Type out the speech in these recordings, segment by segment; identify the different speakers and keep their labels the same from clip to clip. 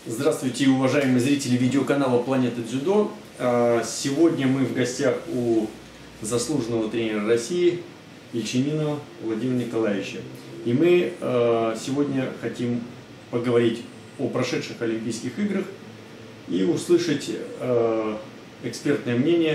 Speaker 1: Здравствуйте, уважаемые зрители видеоканала Планета Дзюдо. Сегодня мы в гостях у заслуженного тренера России Ельчининова Владимира Николаевича. И мы сегодня хотим поговорить о прошедших Олимпийских играх и услышать экспертное мнение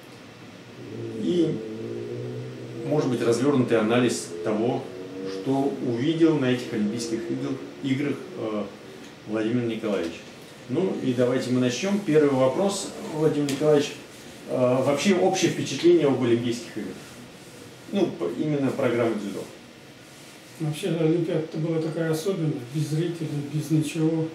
Speaker 1: и, может быть, развернутый анализ того, что увидел на этих Олимпийских играх Владимир Николаевич. Ну и давайте мы начнем. Первый вопрос, Владимир Николаевич. Вообще общее впечатление об Олимпийских играх? Ну, именно программы дзюдо.
Speaker 2: Вообще Олимпиада была такая особенная, без зрителей, без ничего.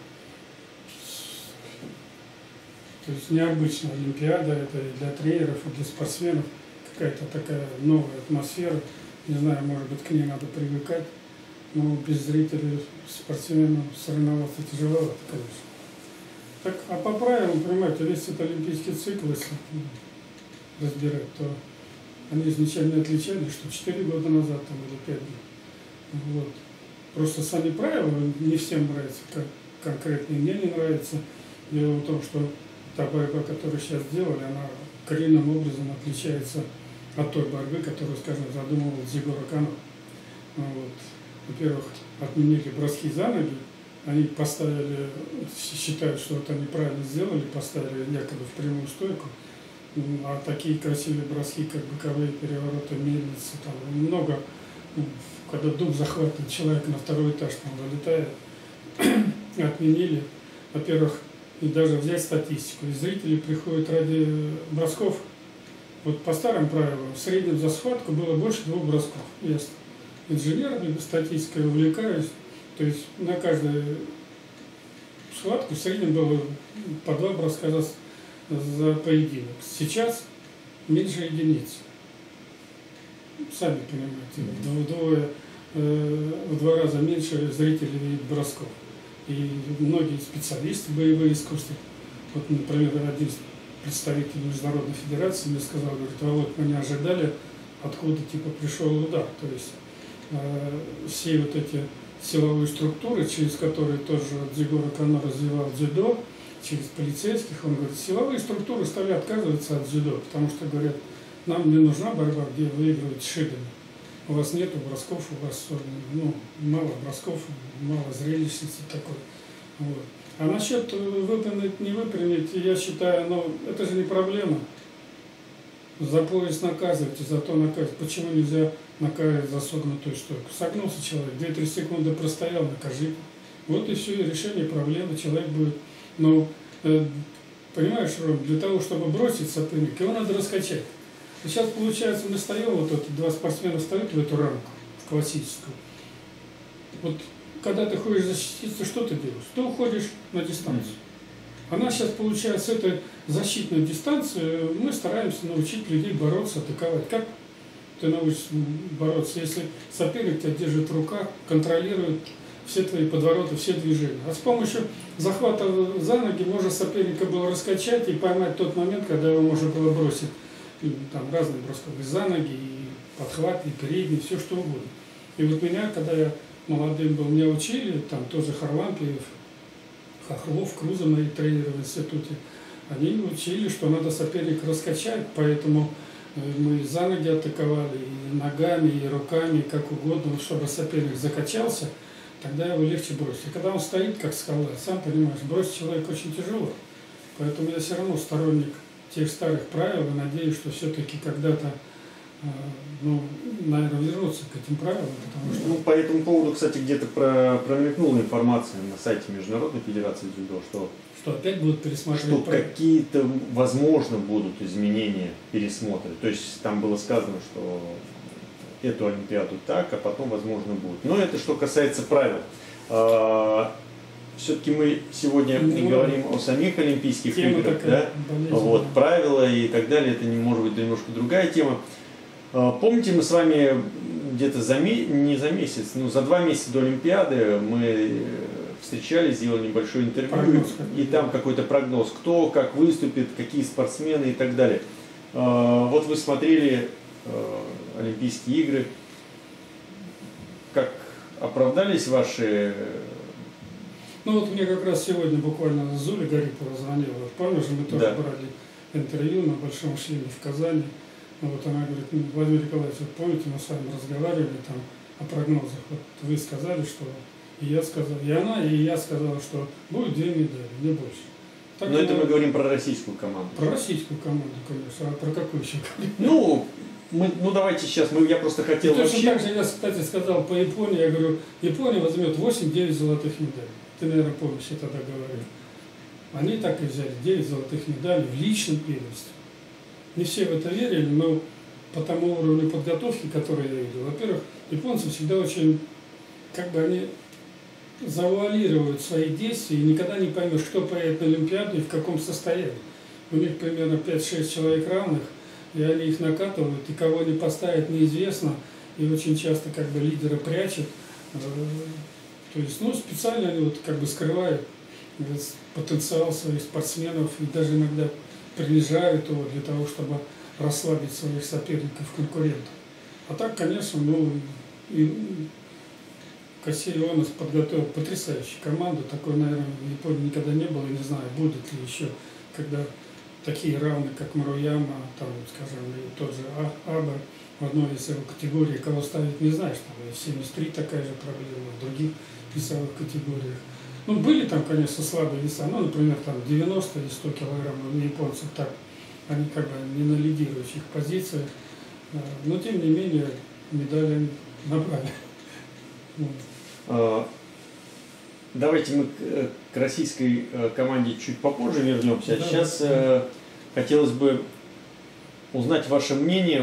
Speaker 2: То есть необычная Олимпиада, это и для тренеров, и для спортсменов. Какая-то такая новая атмосфера. Не знаю, может быть, к ней надо привыкать. Но без зрителей спортсменам соревноваться тяжеловато, конечно. Так, а по правилам, понимаете, весь этот олимпийский цикл, если разбирать, то они изначально не отличались, что 4 года назад там, или 5 лет. Вот. Просто сами правила не всем нравятся, как конкретно мне не нравится. Дело в том, что та борьба, которую сейчас сделали, она коренным образом отличается от той борьбы, которую, скажем, задумывал Дзигоро Кано. Вот. Во-первых, отменили броски за ноги, они поставили, считают, что это они правильно сделали, поставили якобы в прямую стойку, а такие красивые броски, как боковые перевороты, мельницы, там много, когда дух захватывает человека на второй этаж, там вылетает, отменили. Во-первых, и даже взять статистику, и зрители приходят ради бросков. Вот по старым правилам, в среднем за схватку было больше 2 бросков. Я инженерной статистикой увлекаюсь, то есть на каждую схватку в среднем было по 2 броска за поединок. Сейчас меньше единиц. Сами понимаете, в 2 раза меньше зрителей видят бросков. И многие специалисты боевые искусства, вот, например, один представитель Международной Федерации мне сказал, говорит: Володь, мы не ожидали, откуда типа пришел удар. То есть все вот эти силовые структуры, через которые тоже Дзигоро Кано развивал дзюдо, через полицейских, он говорит, силовые структуры стали отказываться от дзюдо, потому что говорят, нам не нужна борьба, где выигрывают шидами. У вас нету бросков, у вас мало бросков, мало зрелищности такой. Вот. А насчет выполнить, не выполнить, я считаю, это же не проблема. За пояс наказывайте, зато наказывать. Почему нельзя наказывать за согнутую стойку? Согнулся человек, 2-3 секунды простоял, накажи. Вот и все, и решение проблемы, человек будет. Но, понимаешь, Ром, для того, чтобы бросить соперника, его надо раскачать. И сейчас, получается, мы встаем, вот эти 2 спортсмена встают в эту рамку, в классическую. Вот, когда ты хочешь защититься, что ты делаешь? Ты уходишь на дистанцию. Она сейчас, получается, эту защитную дистанцию, мы стараемся научить людей бороться, атаковать. Как ты научишься бороться, если соперник тебя держит в руках, контролирует все твои подвороты, все движения? А с помощью захвата за ноги можно соперника было раскачать и поймать тот момент, когда его можно было бросить. И, там разные броски за ноги, и подхват, и передний, все что угодно. И вот меня, когда я молодым был, меня учили, там тоже Харлампиев, Хохлов, Круза, мои тренеры в институте, они учили, что надо соперника раскачать, поэтому мы за ноги атаковали, и ногами, и руками, как угодно, чтобы соперник закачался, тогда его легче бросить. А когда он стоит, как скала, сам понимаешь, бросить человека очень тяжело. Поэтому я все равно сторонник тех старых правил и надеюсь, что все-таки когда-то, наверное, вернуться к этим правилам, потому что...
Speaker 1: Ну, по этому поводу, кстати, где-то промелькнула информация на сайте Международной Федерации дзюдо, что
Speaker 2: опять будут пересматривать,
Speaker 1: что какие-то, возможно, будут изменения, пересмотры. То есть там было сказано, что эту Олимпиаду так, а потом, возможно, будет. Но это что касается правил. Все-таки мы сегодня говорим о самих Олимпийских играх, да? Вот, правила и так далее, это не может быть немножко другая тема. Помните, мы с вами где-то не за месяц, но за 2 месяца до Олимпиады мы встречались, сделали небольшое интервью, и там какой-то прогноз, кто как выступит, какие спортсмены и так далее. Вот вы смотрели Олимпийские игры, как оправдались ваши
Speaker 2: Ну вот мне как раз сегодня буквально Зуля Гарипова звонила. Вот, помнишь, мы тоже брали интервью на Большом шлеме в Казани. Ну, вот она говорит: ну, Владимир Николаевич, вот помните, мы с вами разговаривали там о прогнозах. Вот вы сказали, что и я сказал, и она, и я сказала, что будет 2 медали, не больше. Так.
Speaker 1: Но это мы говорим про российскую команду.
Speaker 2: Про российскую команду, конечно. А про какую еще говорим?
Speaker 1: Ну, давайте сейчас, я просто хотел
Speaker 2: точно
Speaker 1: вообще...
Speaker 2: так же я, кстати, сказал по Японии, я говорю, Япония возьмет 8-9 золотых медалей. Ты, наверное, помнишь, я тогда говорил. Они так и взяли 9 золотых медалей в личном первенстве. Не все в это верили, но по тому уровню подготовки, который я видел, во-первых, японцы всегда очень, как бы они завуалируют свои действия, и никогда не поймешь, кто поедет на Олимпиаду и в каком состоянии. У них примерно 5-6 человек равных, и они их накатывают, и кого они поставят, неизвестно, и очень часто как бы лидера прячут. То есть, специально они вот как бы скрывают потенциал своих спортсменов и даже иногда принижают его для того, чтобы расслабить своих соперников, конкурентов. А так, конечно, и Кассерионос подготовил потрясающую команду. Такой, наверное, в Японии никогда не было, и не знаю, будет ли еще, когда такие равные, как Маруяма, там, скажем, и тот же Аба в одной из его категорий, кого ставить не знаешь, там и в 73 такая же проблема, в других весовых категориях. Были там, конечно, слабые веса, например, там 90 и 100 килограммов у японцев, так, они как бы не на лидирующих позициях, но тем не менее медали они набрали.
Speaker 1: Давайте мы к российской команде чуть попозже вернемся. Да, сейчас хотелось бы узнать ваше мнение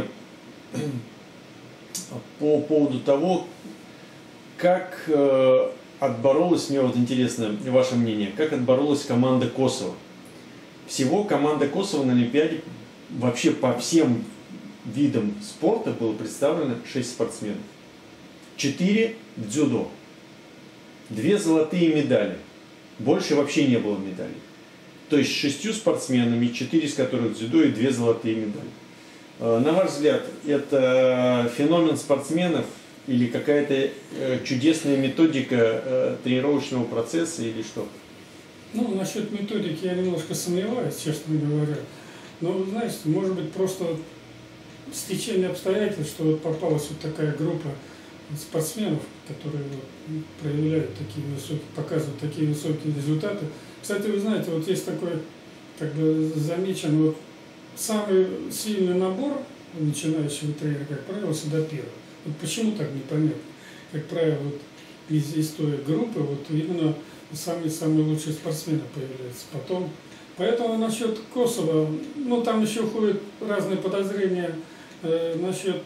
Speaker 1: по поводу того, как отборолась, мне вот интересно ваше мнение, как отборолась команда Косово. Всего команда Косово на Олимпиаде вообще по всем видам спорта было представлено 6 спортсменов. 4 в дзюдо. 2 золотые медали. Больше вообще не было медалей. То есть 6 спортсменами, 4 из которых дзюдо и 2 золотые медали. На ваш взгляд, это феномен спортсменов или какая-то чудесная методика тренировочного процесса или что?
Speaker 2: Насчет методики я немножко сомневаюсь, честно говоря. Но, знаете, может быть, просто стечение обстоятельств, что вот попалась вот такая группа спортсменов, которые проявляют такие высокие, показывают такие высокие результаты. Кстати, вы знаете, вот есть такой, как бы замечен, самый сильный набор начинающего тренера, как правило, всегда первый. Почему так непонятно? Как правило, из той группы именно самые лучшие спортсмены появляются. Поэтому насчет Косово, там еще ходят разные подозрения насчет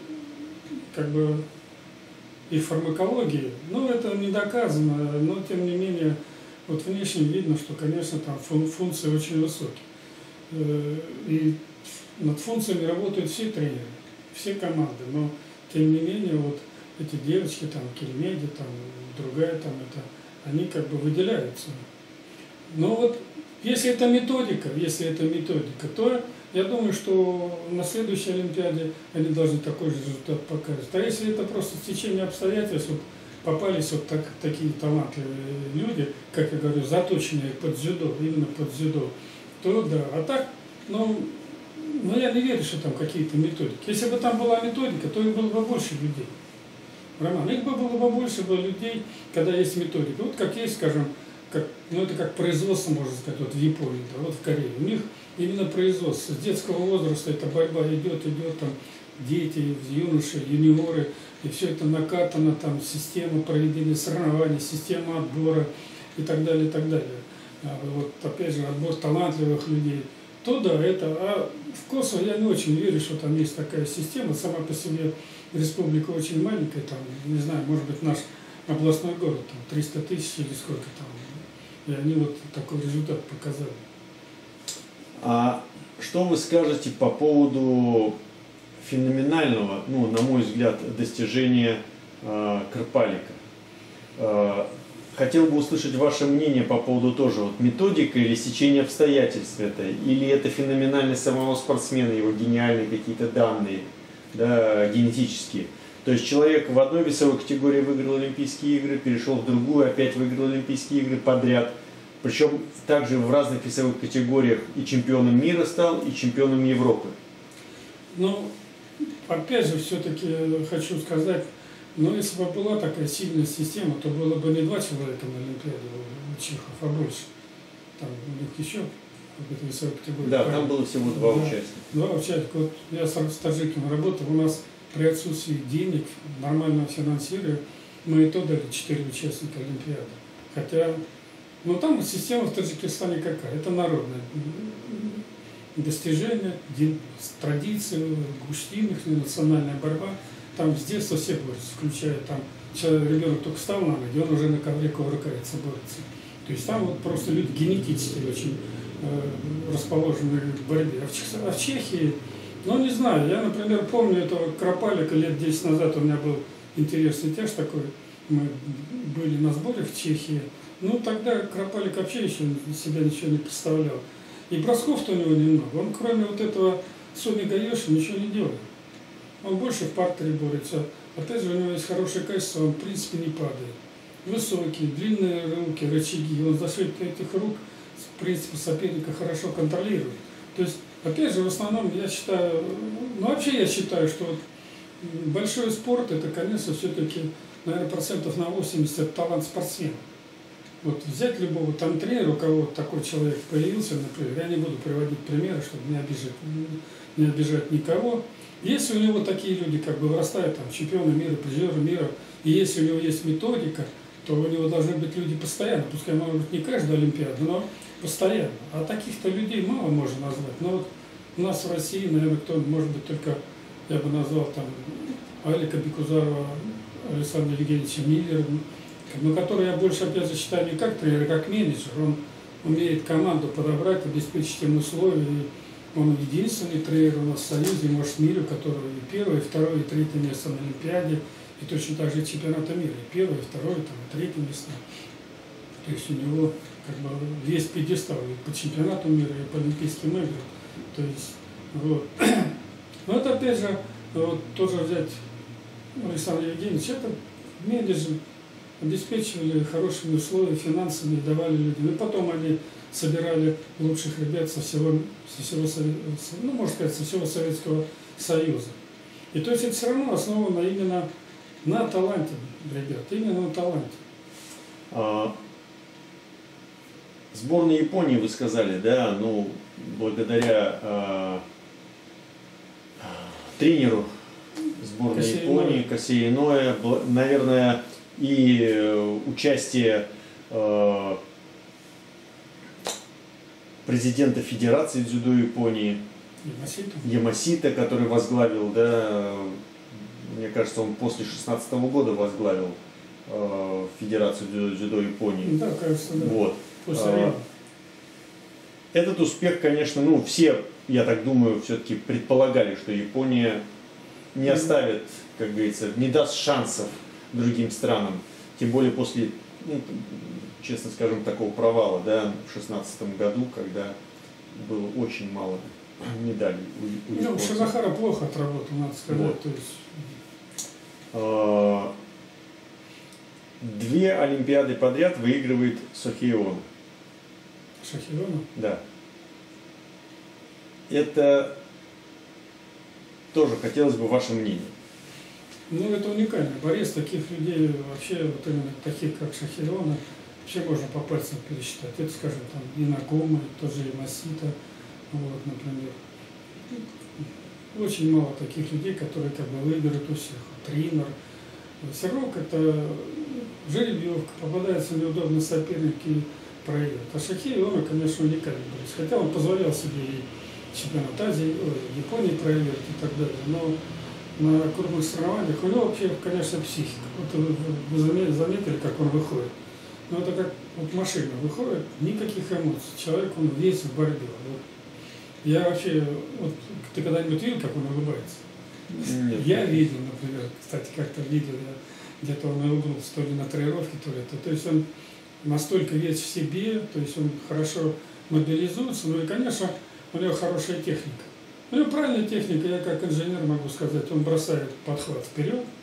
Speaker 2: и фармакологии. Это не доказано, но тем не менее внешне видно, что, конечно, там функции очень высокие. И над функциями работают все тренеры, все команды, но тем не менее эти девочки, Кельмеди, другая, они как бы выделяются. Но если это методика, то я думаю, что на следующей Олимпиаде они должны такой же результат показать. А если это просто стечение обстоятельств, попались такие талантливые люди, как я говорю, заточенные под дзюдо, именно под дзюдо, то да. А так, я не верю, что там какие-то методики. Если бы там была методика, то их было бы больше людей. Роман, их бы было бы больше людей, когда есть методика. Как есть, скажем, это как производство, можно сказать, в Японии, в Корее. У них именно производство. С детского возраста эта борьба идет, дети, юноши, юниоры, и все это накатано, система проведения соревнований, система отбора и так далее, и так далее. Опять же, отбор талантливых людей. То да, а в Косово я не очень верю, что там есть такая система. Сама по себе республика очень маленькая, не знаю, может быть, наш областной город, 300 тысяч или сколько там. И они такой результат показали.
Speaker 1: А что вы скажете по поводу феноменального, на мой взгляд, достижения Крпалика? Хотел бы услышать ваше мнение по поводу тоже методика или сечение обстоятельств это, или это феноменальность самого спортсмена, его гениальные какие-то данные, генетические. То есть человек в одной весовой категории выиграл Олимпийские игры, перешел в другую, опять выиграл Олимпийские игры подряд. Причем также в разных весовых категориях и чемпионом мира стал, и чемпионом Европы.
Speaker 2: Ну, опять же, все-таки хочу сказать, но если бы была такая сильная система, то было бы не 2 человека на Олимпиаде у чехов, а больше. Там у них еще какая-то весовая категория.
Speaker 1: Да, там было всего 2 участника.
Speaker 2: 2 участника. Вот я с таджиками работал, у нас при отсутствии денег, нормального финансирования, мы и то дали 4 участника Олимпиады. Хотя, ну там система в Таджикистане какая? Это народная достижение, традиции, гуштин, национальная борьба. Там с детства все борются, включая там ребенок только встал на ноги, он уже на ковре кувыркается, борется. То есть там вот просто люди генетически очень расположены к борьбе. А в Чехии, ну не знаю, я, например, помню этого Кропалика лет 10 назад, у меня был интересный тяж такой, мы были на сборе в Чехии, ну тогда Кропалик вообще еще себя ничего не представлял. И бросков-то у него немного, он кроме вот этого Сони Гаеши ничего не делает. Он больше в партере борется. Опять же, у него есть хорошее качество, он в принципе не падает. Высокие, длинные руки, рычаги. Он за счет этих рук, в принципе, соперника хорошо контролирует. То есть, опять же, в основном я считаю, ну вообще я считаю, что вот большой спорт, это, конечно, все-таки, наверное, процентов на 80 это талант спортсмена. Вот взять любого там тренера, у кого такой человек появился, например, я не буду приводить примеры, чтобы не обижать никого. Если у него такие люди как бы вырастают, там, чемпионы мира, призеры мира, и если у него есть методика, то у него должны быть люди постоянно, пускай, может быть, не каждая Олимпиада, но постоянно. А таких-то людей мало можно назвать. Но вот у нас в России, наверное, кто, может быть, только, я бы назвал там Алика Бекузарова, Александра Евгеньевича Миллера, но который я больше, опять же, считаю не как тренер, а как менеджер. Он умеет команду подобрать, обеспечить им условия. Он единственный тренер у нас в Союзе, может, в мире, у которого и 1, и 2, и 3 место на Олимпиаде, и точно так же и чемпионата мира, и 1, и 2, и 3 места. То есть у него как бы весь пьедестал и по чемпионату мира, и по Олимпийским играм. То есть, вот. Но это опять же, вот, тоже взять Александра Евгеньевича, это менеджер, обеспечивали хорошими условиями, финансами, давали людям. И потом они собирали лучших ребят со всего ну, можно сказать, со всего Советского Союза. И то есть это все равно основано именно на таланте, ребят, именно на таланте.
Speaker 1: Сборная Японии, вы сказали, да, ну, благодаря тренеру сборной Японии, Косей Иное, наверное, и участие президента Федерации дзюдо Японии Ямасита, который возглавил, да, мне кажется, он после 2016 года возглавил Федерацию дзюдо Японии.
Speaker 2: Да, кажется, да.
Speaker 1: Вот. Этот успех, конечно, ну, все, я так думаю, все-таки предполагали, что Япония не оставит, как говорится, не даст шансов другим странам, тем более после, ну, честно скажем, такого провала, да, в 2016 году, когда было очень мало медалей у японцев.
Speaker 2: Шизахара плохо отработал, надо сказать.
Speaker 1: Вот.
Speaker 2: То есть...
Speaker 1: 2 Олимпиады подряд выигрывает Сохи Оно.
Speaker 2: Шахиона?
Speaker 1: Да. Это тоже хотелось бы ваше мнение.
Speaker 2: Ну, это уникально. Борец таких людей, вообще, вот именно таких, как Шахиона, вообще можно по пальцам пересчитать. Это, скажем, там, Инагома, тоже Ямасита, вот, например. Очень мало таких людей, которые как бы выиграют у всех. Тренер. Все равно как-то жеребьевка, попадается неудобный соперник и проигрывает. А Шахиона, конечно, уникальный борец. Хотя он позволял себе и чемпионат Азии, Японии проигрывать и так далее. Но на крупных соревнованиях у него вообще, конечно, психика. Вот вы заметили, как он выходит. Ну, это как вот машина выходит, никаких эмоций. Человек, он весь в борьбе. Вот. Я вообще, вот, ты когда-нибудь видел, как он улыбается?
Speaker 1: Нет.
Speaker 2: Я видел, например, кстати, как-то видел, где-то он улыбнулся, то ли на тренировке, то ли это. То есть он настолько весь в себе, то есть он хорошо мобилизуется, ну и, конечно, у него хорошая техника. У него правильная техника, я как инженер могу сказать, он бросает подхват вперед,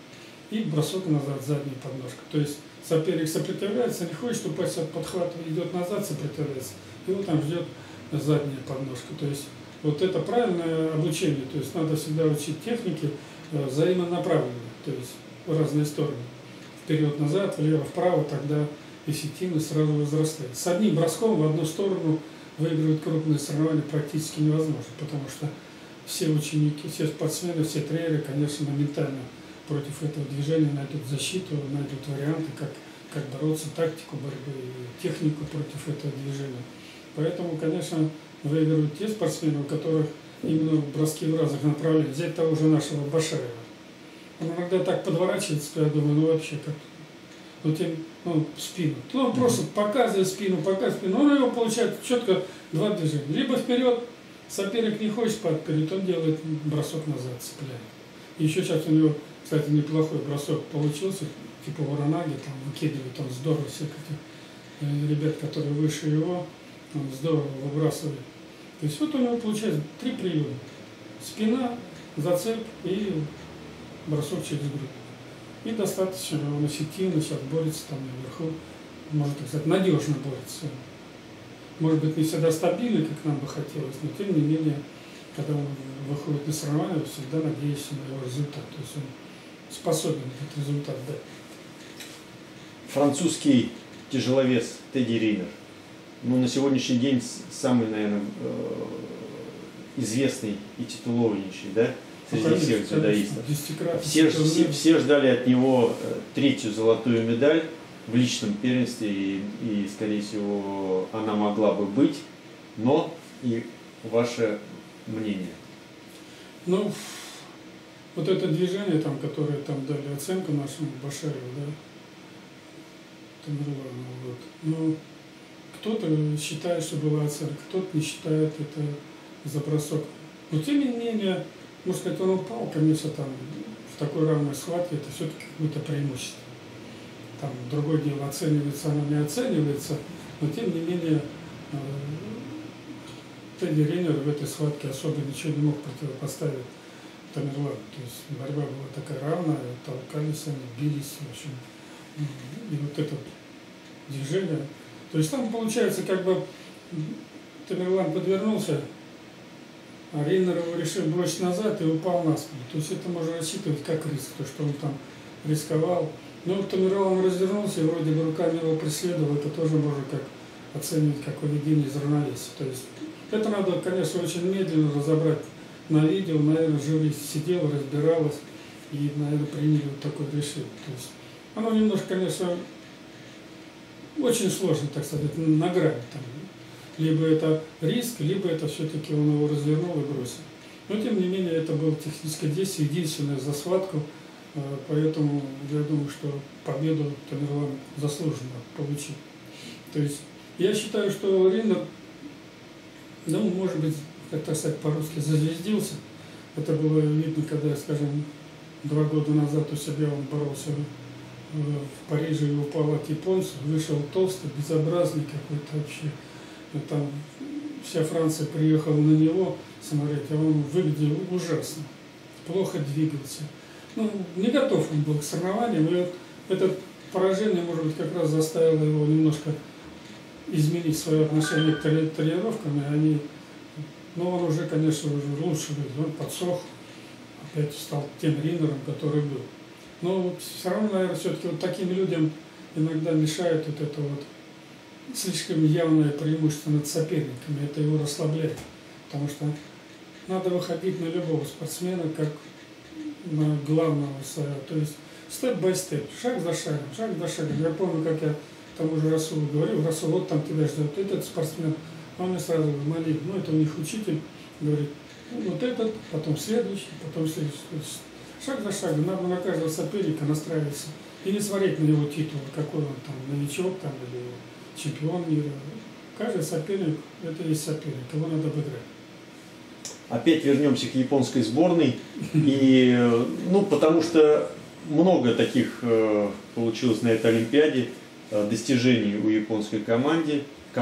Speaker 2: и бросок назад, задняя подножка. То есть соперник сопротивляется, не хочет упасть от подхвата, идет назад, сопротивляется, его там ждет задняя подножка. То есть вот это правильное обучение, то есть надо всегда учить техники взаимонаправленные, то есть в разные стороны. Вперед-назад, влево-вправо, тогда эффективность сразу возрастает. С одним броском в одну сторону выигрывать крупные соревнования практически невозможно, потому что все ученики, все спортсмены, все тренеры, конечно, моментально против этого движения найдут защиту, найдут варианты, как бороться, тактику борьбы, технику против этого движения. Поэтому, конечно, выигрывают те спортсмены, у которых именно броски в разных направлениях. Взять того же нашего Башаева. Он иногда так подворачивается, я думаю, ну вообще как. Вот в спину. Он просто показывает спину, он его получает четко два движения. Либо вперед, соперник не хочет вперед, он делает бросок назад, цепляет. И еще сейчас у него, кстати, неплохой бросок получился, типа Воронаги, там выкидывает, он здорово всех этих ребят, которые выше его, он здорово выбрасывает. То есть вот у него получается 3 приема. Спина, зацеп и бросок через грудь. И достаточно он эффективно сейчас борется там наверху, можно так сказать, надежно борется. Может быть, не всегда стабильно, как нам бы хотелось, но тем не менее, когда он выходит на соревнования, всегда надеешься на его результат. То есть он способен этот результат дать.
Speaker 1: Французский тяжеловес Тедди Ринер. Ну, на сегодняшний день самый, наверное, известный и титулованнейший, да? Среди всех дзюдоистов. Все ждали от него 3-ю золотую медаль в личном первенстве, и, скорее всего, она могла бы быть, но и ваше мнение?
Speaker 2: Ну, вот это движение, там, которое там дали оценку нашему Башаеву, да, Тамерлану, вот. Ну, кто-то считает, что была оценка, кто-то не считает это за бросок. Но тем не менее, можно сказать, он упал, конечно, там в такой равной схватке, это все-таки какое-то преимущество. Там другое дело, оценивается, оно не оценивается, но тем не менее Тедди Ринер в этой схватке особо ничего не мог противопоставить Тамерлану. То есть борьба была такая равная, толкались они, бились, в общем. И вот это движение. То есть там получается, как бы Тамерлан подвернулся, а Ринер его решил бросить назад и упал на спину. То есть это можно рассчитывать как риск, то, что он там рисковал. Но Тамерлан развернулся и вроде бы руками его преследовал, это тоже можно как оценивать как выведение из равновесия. То есть это надо, конечно, очень медленно разобрать на видео, наверное, жюри сидело, разбиралось и, наверное, приняли вот такое решение. То есть оно немножко, конечно, очень сложно, так сказать, на грани там. Либо это риск, либо это все-таки он его развернул и бросил. Но, тем не менее, это было техническое действие, единственное за схватку, поэтому я думаю, что победу Тамерлан заслуженно получил. То есть я считаю, что Ринер, ну, может быть, как так сказать, по-русски зазвездился. Это было видно, когда, скажем, 2 года назад у себя он боролся в Париже и упал от японцев, вышел толстый, безобразный какой-то вообще. Там вся Франция приехала на него смотреть, а он выглядел ужасно, плохо двигался. Ну, не готов он был к соревнованиям, и вот это поражение, может быть, как раз заставило его немножко изменить свое отношение к тренировкам, и они, но он уже, конечно, уже лучше выглядел, он подсох, опять стал тем Ринером, который был. Но вот все равно, наверное, все-таки вот таким людям иногда мешает вот это вот слишком явное преимущество над соперниками, это его расслабляет, потому что надо выходить на любого спортсмена как на главного своего, то есть степ-бай-степ, шаг за шагом. Я помню, как я тому же Расулу говорил, Расул, вот там тебя ждет этот спортсмен, а он мне сразу говорит, ну это у них учитель, говорит, ну, вот этот, потом следующий. Шаг за шагом, надо на каждого соперника настраиваться и не смотреть на его титул, какой он там, новичок там или чемпион мира. Каждый соперник, это и есть соперник, его надо обыграть.
Speaker 1: Опять вернемся к японской сборной, и, ну, потому что много таких получилось на этой Олимпиаде достижений у японской команды,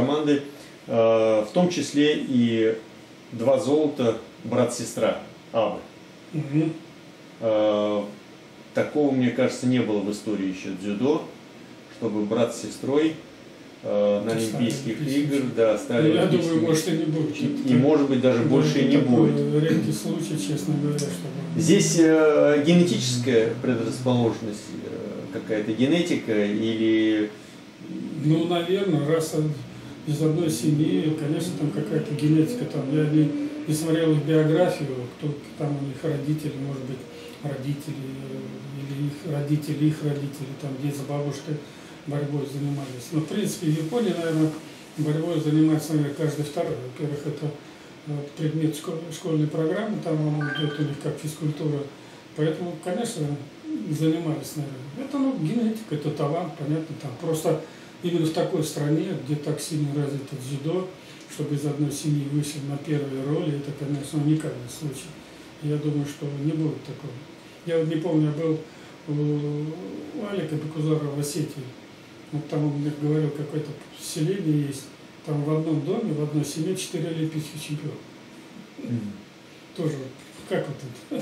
Speaker 1: в том числе и 2 золота брат-сестра Абы. такого, мне кажется, не было в истории еще дзюдо, чтобы брат с сестрой на Олимпийских играх, да, стали.
Speaker 2: Я думаю, может и не будет.
Speaker 1: И может быть даже больше и не будет.
Speaker 2: Редкий случай, честно говоря, чтобы...
Speaker 1: Здесь генетическая предрасположенность, какая-то генетика или...
Speaker 2: Ну, наверное, раз из одной семьи, конечно, там какая-то генетика. Там, я не смотрел их биографию, кто там у них родители, может быть, родители, или их родители, там, где за бабушкой борьбой занимались. Но, в принципе, в Японии, наверное, борьбой занимается, наверное, каждый второй. Во-первых, это предмет школьной программы, там он идет у них как физкультура. Поэтому, конечно, занимались, наверное. Это, ну, генетика, это талант, понятно, там. Просто именно в такой стране, где так сильно развито дзюдо, чтобы из одной семьи вышли на первые роли, это, конечно, уникальный случай. Я думаю, что не будет такого. Я вот не помню, я был у Алика Бекузарова в Осетии. Вот там он мне говорил, какое-то селение есть. Там в одном доме, в одной семье 4 олимпийских чемпиона. Тоже, как вот это?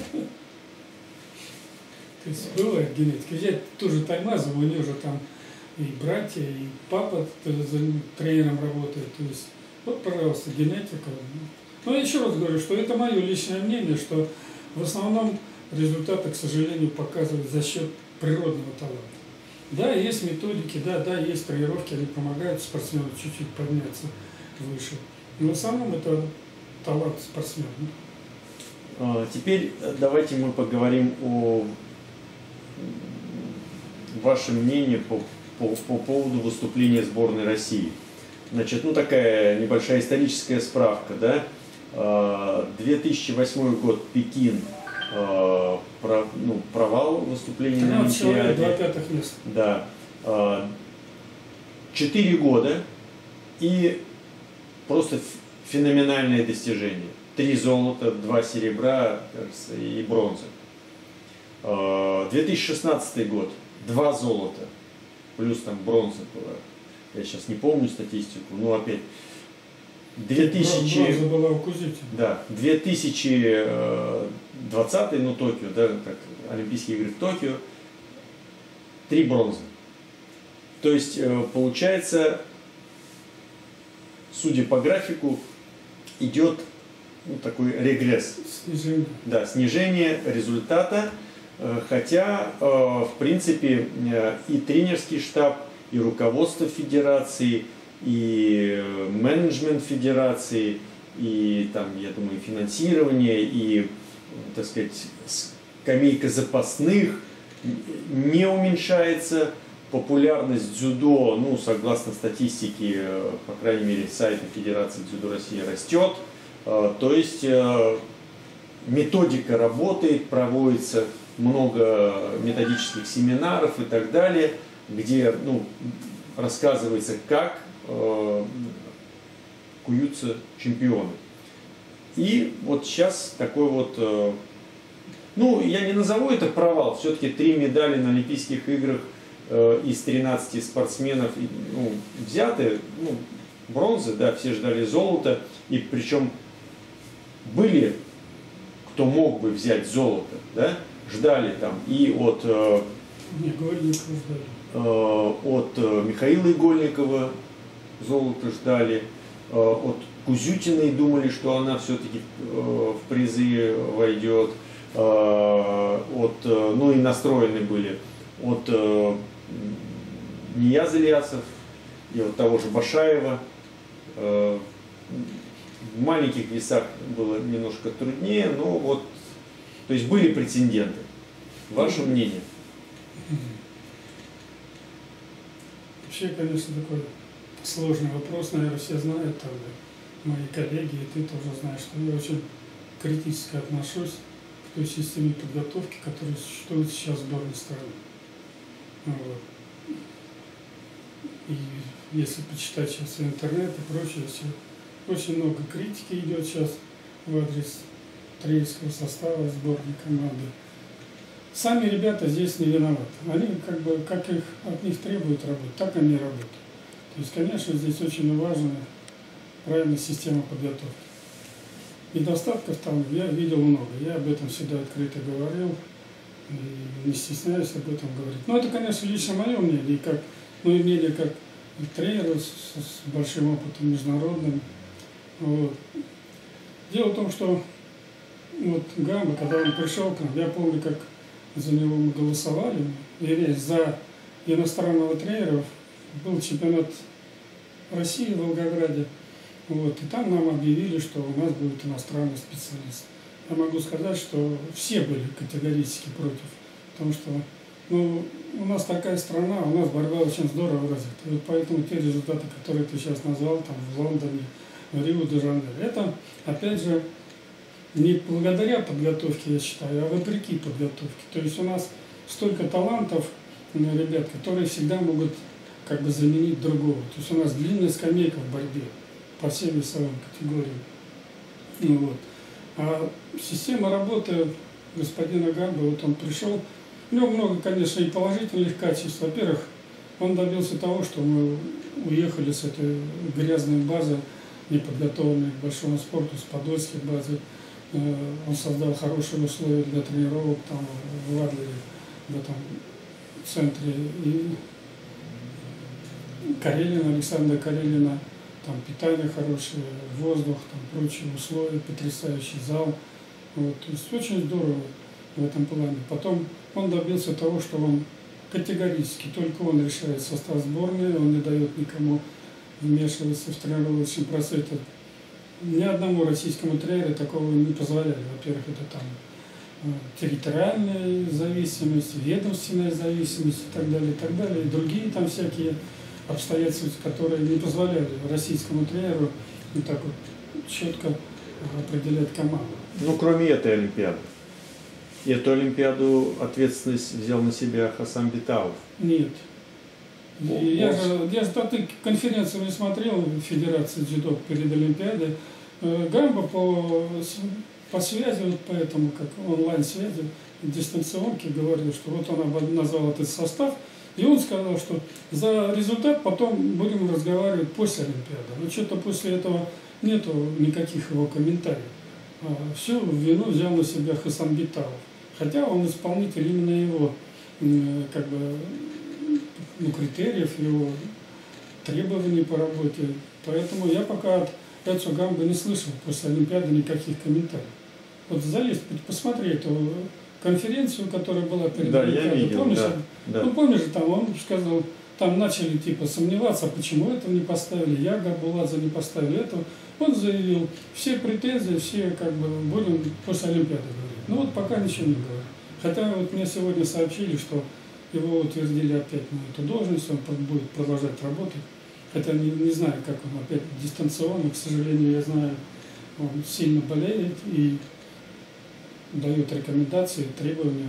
Speaker 2: То есть бывает генетика. Взять ту же Таймазову, у нее же там и братья, и папа тренером работает. То есть, вот, пожалуйста, генетика. Но я еще раз говорю, что это мое личное мнение, что в основном результаты, к сожалению, показывают за счет природного таланта. Да, есть методики, да, есть тренировки, они помогают спортсмену чуть-чуть подняться выше. Но в основном это талант спортсмена.
Speaker 1: Теперь давайте мы поговорим о вашем мнении по поводу выступления сборной России. Значит, ну такая небольшая историческая справка, да. 2008 год, Пекин, провал выступления на Олимпиаде.
Speaker 2: 2 пятых места.
Speaker 1: Да. 4 года и просто феноменальное достижение. 3 золота, 2 серебра, кажется, и бронза. 2016 год, 2 золота, плюс там бронза была. Я сейчас не помню статистику, но опять 2000...
Speaker 2: Бронза была у Кузити.
Speaker 1: Да, 2020, ну Токио, да, как Олимпийские игры в Токио, 3 бронзы. То есть получается, судя по графику, идет такой регресс.
Speaker 2: Снижение.
Speaker 1: Да, снижение результата, хотя, в принципе, и тренерский штаб, и руководство федерации, и менеджмент федерации, и там, я думаю, финансирование, и, так сказать, скамейка запасных не уменьшается. Популярность дзюдо, ну, согласно статистике, по крайней мере, сайта Федерации дзюдо России, растет. То есть методика работает, проводится много методических семинаров и так далее, где, ну, рассказывается, как куются чемпионы. И вот сейчас такой вот, ну, я не назову это провал, все-таки 3 медали на Олимпийских играх из 13 спортсменов, ну, взяты, ну, бронзы, да, все ждали золота, и причем были, кто мог бы взять золото, да, ждали там и от Михаила Игольникова золото ждали, от Кузютиной думали, что она все-таки в призы войдет, ну и настроены были от Нияза Ильясов и от того же Башаева. В маленьких весах было немножко труднее, но вот, то есть были претенденты. Ваше мнение?
Speaker 2: Вообще, конечно, такой сложный вопрос, наверное, все знают, там, мои коллеги, и ты тоже знаешь, что я очень критически отношусь к той системе подготовки, которая существует сейчас в сборной страны. Вот. И если почитать сейчас интернет и прочее, все, очень много критики идет сейчас в адрес тренерского состава сборной команды. Сами ребята здесь не виноваты. Они как бы, как их, от них требуют работать, так они работают. То есть, конечно, здесь очень важна правильная система подготовки. Недостатков там я видел много, я об этом всегда открыто говорил. И не стесняюсь об этом говорить. Но это, конечно, лично мое мнение, и мнение как тренера с большим опытом международным. Вот. Дело в том, что вот Гамба, когда он пришел к нам, я помню, как за него мы голосовали, и за иностранного тренера был чемпионат России в Волгограде. Вот, и там нам объявили, что у нас будет иностранный специалист. Я могу сказать, что все были категорически против, потому что у нас такая страна, у нас борьба очень здорово развита. И вот поэтому те результаты, которые ты сейчас назвал, там в Лондоне, в Рио-де-Жанейро, это, опять же, не благодаря подготовке, я считаю, а вопреки подготовке. То есть у нас столько талантов, ребят, которые всегда могут как бы заменить другого. То есть у нас длинная скамейка в борьбе по всем весовым категориям. Вот. А система работы господина Гамбы, вот он пришел, у него много, конечно, и положительных качеств. Во-первых, он добился того, что мы уехали с этой грязной базы, неподготовленной к большому спорту, с подольской базы. Он создал хорошие условия для тренировок там в Адлере, в этом центре. И Карелина, Александра Карелина, там питание хорошее, воздух, там прочие условия, потрясающий зал. Вот, то есть очень здорово в этом плане. Потом он добился того, что он категорически, только он решает состав сборной, он не дает никому вмешиваться в тренировочный процесс. Ни одному российскому тренеру такого не позволяли. Во-первых, это там территориальная зависимость, ведомственная зависимость и так далее, и так далее. И другие там всякие обстоятельства, которые не позволяли российскому тренеру вот так вот четко определять команду.
Speaker 1: Ну, кроме этой Олимпиады. Эту Олимпиаду ответственность взял на себя Хасан Биталов.
Speaker 2: Нет. Я же ты конференцию не смотрел Федерации дзюдо перед Олимпиадой. Гамба по связи, вот поэтому как онлайн-связи, дистанционки говорил, что вот он назвал этот состав, и он сказал, что за результат потом будем разговаривать после Олимпиады. Но что-то после этого нету никаких его комментариев. Всю вину взял на себя Хасан Биталов. Хотя он исполнитель именно его как бы, критериев, его требований по работе. Поэтому я пока от Эцу Гамбы не слышал после Олимпиады никаких комментариев. Вот залезть, посмотри эту конференцию, которая была перед Олимпиадой.
Speaker 1: Я видел,
Speaker 2: помнишь?
Speaker 1: Да.
Speaker 2: Ну, помнишь, там он сказал, там начали типа сомневаться, почему этого не поставили, я Габуладзе не поставили этого. Он заявил, все претензии, все как бы будем после Олимпиады говорить. Ну вот пока ничего не говорит. Хотя вот мне сегодня сообщили, что его утвердили опять на эту должность, он будет продолжать работать. Хотя не знаю, как он опять дистанционно, к сожалению, я знаю, он сильно болеет и дает рекомендации, требования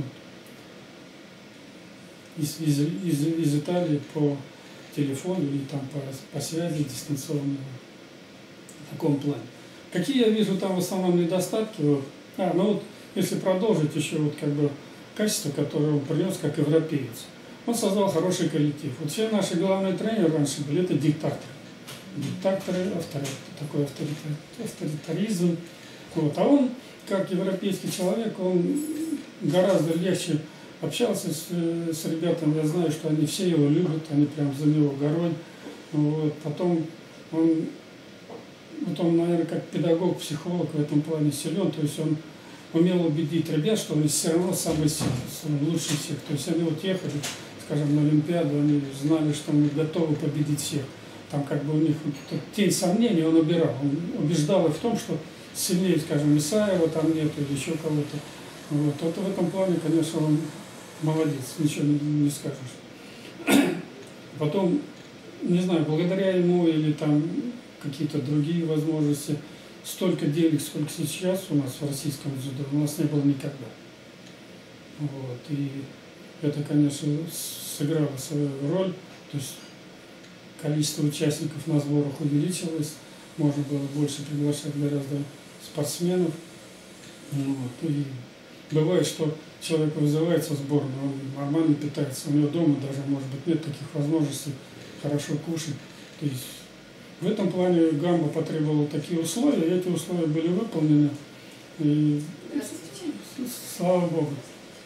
Speaker 2: вот, из Италии по телефону или там по связи дистанционно в таком плане. Какие я вижу там в основном недостатки? Вот. Ну вот, если продолжить еще вот как бы качество, которое он принес как европеец. Он создал хороший коллектив. Вот все наши главные тренеры раньше были, это диктаторы. Диктаторы, такой авторитаризм. Вот. А он, как европейский человек, он гораздо легче общался с ребятами. Я знаю, что они все его любят, они прям за него горой. Вот. Потом он, наверное, как педагог, психолог в этом плане силен. То есть он умел убедить ребят, что он все равно самый сильный, лучший всех. То есть они вот ехали, скажем, на Олимпиаду, они знали, что мы готовы победить всех. Там как бы у них вот, тень сомнений он убирал. Он убеждал их в том, что сильнее, скажем, Исаева там нет или еще кого-то. Вот в этом плане, конечно, он молодец, ничего не скажешь. Потом, не знаю, благодаря ему или там какие-то другие возможности, столько денег, сколько сейчас у нас в российском дзюдо, у нас не было никогда. Вот. И это, конечно, сыграло свою роль. То есть количество участников на сборах увеличилось, можно было больше приглашать гораздо спортсменов. Вот. И бывает, что человек вызывается в сборную, он нормально питается, у него дома даже, может быть, нет таких возможностей хорошо кушать. То есть в этом плане Гамба потребовала такие условия, и эти условия были выполнены. И слава Богу.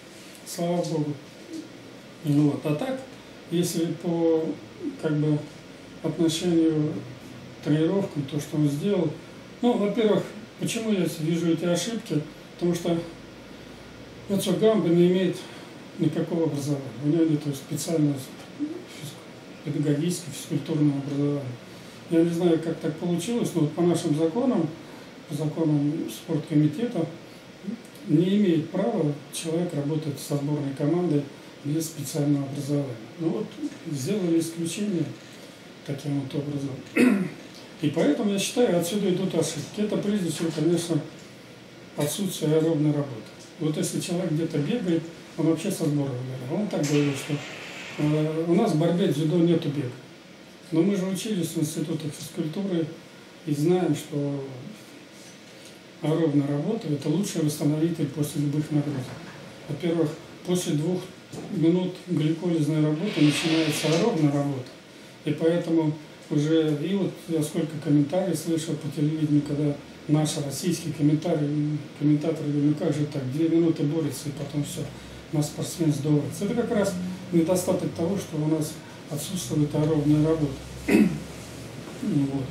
Speaker 2: слава богу. Ну, вот. А так, если по как бы отношению к тренировкам, то, что он сделал, ну, во-первых, почему я вижу эти ошибки? Потому что Гамба не имеет никакого образования. У него нет специального педагогического, физкультурного образования. Я не знаю, как так получилось, но вот по нашим законам, по законам спорткомитета, не имеет права человек работать со сборной командой без специального образования. Ну вот сделали исключение таким вот образом. И поэтому я считаю, отсюда идут ошибки. Это прежде всего, конечно, отсутствие аэробной работы. Вот если человек где-то бегает, он вообще со сбора выиграл. Он так говорил, что у нас в борьбе дзюдо нету бега. Но мы же учились в институтах физкультуры и знаем, что аэробная работа – это лучший восстановитель после любых нагрузок. Во-первых, после 2 минут гликолизной работы начинается аэробная работа. И поэтому уже, и вот я сколько комментариев слышал по телевидению, когда наши российские комментаторы говорят, ну как же так, 2 минуты борется и потом все, у нас спортсмен сдувается. Это как раз недостаток того, что у нас отсутствует аэробная работа. Вот.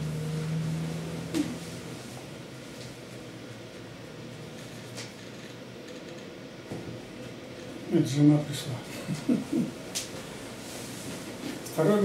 Speaker 2: Это жена пришла. Второй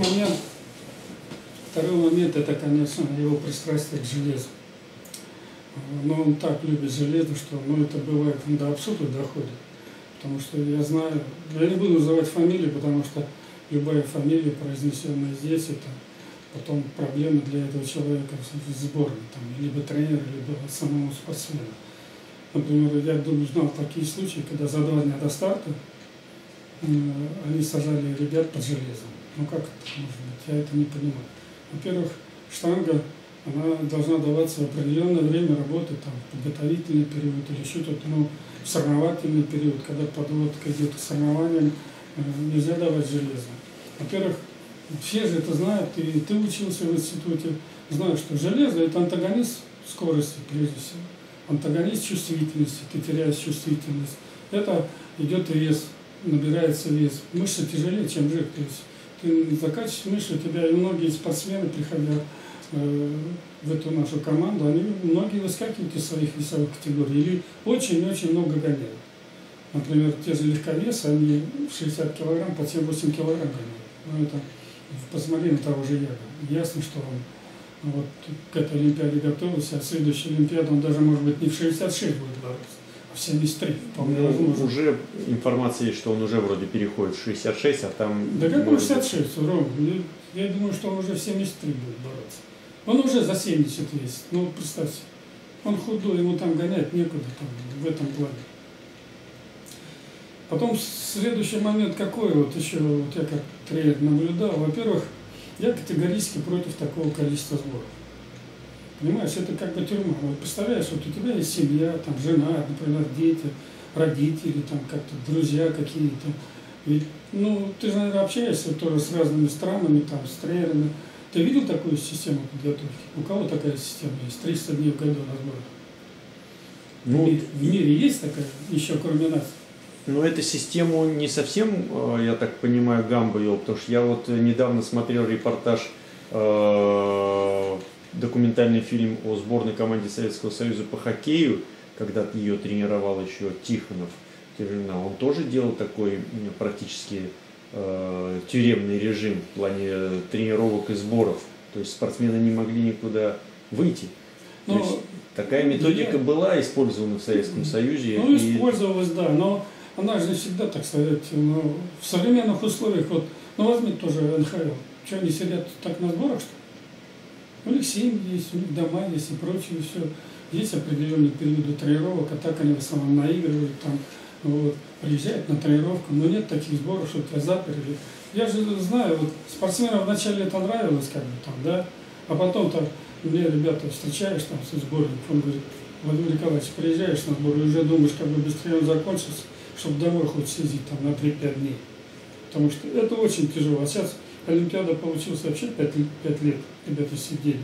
Speaker 2: момент, это, конечно, его пристрастие к железу. Но он так любит железо, что это бывает до абсурда доходит. Потому что я знаю, я не буду называть фамилии, потому что любая фамилия, произнесенная здесь, это потом проблема для этого человека в сборной, либо тренера, либо самому спортсмену. Например, я знал такие случаи, когда за 2 дня до старта они сажали ребят под железом. Ну как это может быть? Я это не понимаю. Во-первых, штанга, она должна даваться в определенное время работы, в подготовительный период или еще что-то, в соревновательный период, когда подводка идет к соревнованиям, нельзя давать железо. Во-первых, все же это знают, и ты учился в институте, знаешь, что железо – это антагонист скорости, прежде всего. Антагонист чувствительности, ты теряешь чувствительность. Это идет вес, набирается вес. Мышцы тяжелее, чем жир. То есть ты закачиваешь мышцы, у тебя и многие спортсмены, приходя в эту нашу команду, многие выскакивают из своих весовых категорий или очень-очень много гоняют. Например, те же легковесы, они в 60 килограмм по 7-8 килограмм гоняют. Ну, это, посмотри на того же Яга. Ясно, что он вот к этой Олимпиаде готовился, а в следующей Олимпиаде он даже, может быть, не в 66 будет бороться, а в 73.
Speaker 1: Уже информация есть, что он уже вроде переходит в 66, а там...
Speaker 2: Да какой 66, Ром? Я думаю, что он уже в 73 будет бороться. Он уже за 70 весит. Ну, представьте, он худой, ему там гонять некуда в этом плане. Потом следующий момент какой, вот еще вот я как тренер наблюдал. Во-первых, я категорически против такого количества сборов. Понимаешь, это как бы тюрьма. Вот представляешь, вот у тебя есть семья, жена, например, дети, родители, как-то друзья какие-то. Ведь, ты же, наверное, общаешься тоже с разными странами, с тренерами. Ты видел такую систему подготовки? У кого такая система есть? 300 дней в году на сборах. В мире есть такая, еще кроме нас?
Speaker 1: Эту систему не совсем, я так понимаю, Гамба вел, потому что я вот недавно смотрел репортаж, документальный фильм о сборной команде Советского Союза по хоккею, когда ее тренировал еще Тихонов. Он тоже делал такой практически тюремный режим в плане тренировок и сборов. То есть спортсмены не могли никуда выйти. То есть такая методика была использована в Советском Союзе.
Speaker 2: Использовалась, да, но она же не всегда, так сказать, в современных условиях, возьми тоже НХЛ. Что, они сидят так на сборах, что ли? У них семьи есть, у них дома есть и прочее, все. Есть определенные периоды тренировок, а так они в основном наигрывают, приезжают на тренировку, но нет таких сборов, что тебя заперли. Я же знаю, спортсменам вначале это нравилось, а потом-то мне ребята встречаешь со сборником, он говорит: Владимир Николаевич, приезжаешь на сбор и уже думаешь, как бы быстрее он закончится, чтобы домой хоть съездить на 3-5 дней. Потому что это очень тяжело. А сейчас Олимпиада получилась вообще 5 лет, ребята сидели.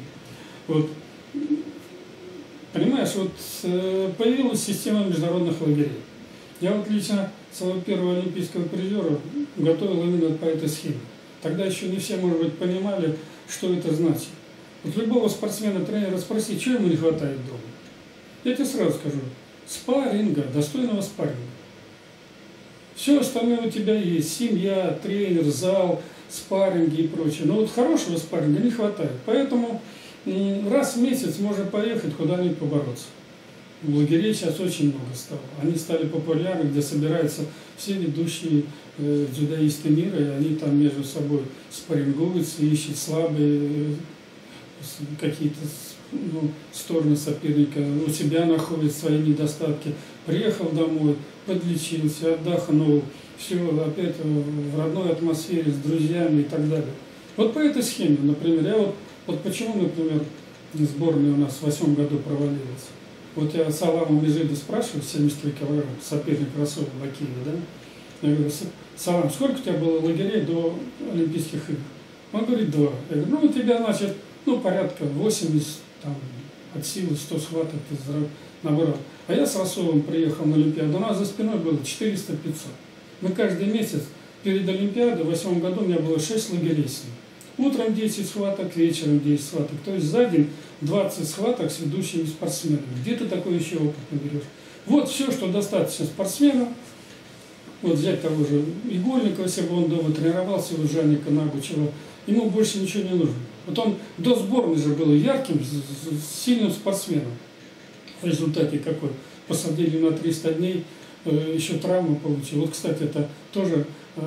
Speaker 2: Понимаешь, появилась система международных лагерей. Я вот лично своего первого олимпийского призера готовил именно по этой схеме. Тогда еще не все, может быть, понимали, что это значит. Вот любого спортсмена, тренера спроси, чего ему не хватает дома. Я тебе сразу скажу, спарринга, достойного спарринга. Все остальное у тебя есть, семья, тренер, зал, спарринги и прочее. Но вот хорошего спарринга не хватает. Поэтому раз в месяц можно поехать куда-нибудь побороться. Лагерей сейчас очень много стало. Они стали популярны, где собираются все ведущие дзюдоисты мира, и они там между собой спаррингуются, ищут слабые какие-то стороны соперника, у себя находят свои недостатки. Приехал домой, подлечился, отдохнул, все опять в родной атмосфере, с друзьями и так далее. Вот по этой схеме, например, я вот почему, например, сборная у нас в 2008 году провалилась. Вот я Салама Межида спрашиваю, 73 килограмм, соперник Расула Бакиева, да? Я говорю, Салам, сколько у тебя было лагерей до Олимпийских игр? Он говорит, 2. Я говорю, ну у тебя, значит, порядка 80, там, от силы 100 схваток ты набрал. А я с Расулом приехал на Олимпиаду, у нас за спиной было 400-500. Мы каждый месяц перед Олимпиадой в 2008 году у меня было 6 лагерей с ним. Утром 10 схваток, вечером 10 схваток. То есть за день 20 схваток с ведущими спортсменами. Где ты такой еще опыт наберешь? Вот все, что достаточно спортсмену. Вот взять того же Игольникова, если бы он дома тренировался, у Жанника Нагучева, ему больше ничего не нужно. Вот он до сборной же был ярким, сильным спортсменом. В результате какой? Посадили на 300 дней, еще травму получил. Вот, кстати, это тоже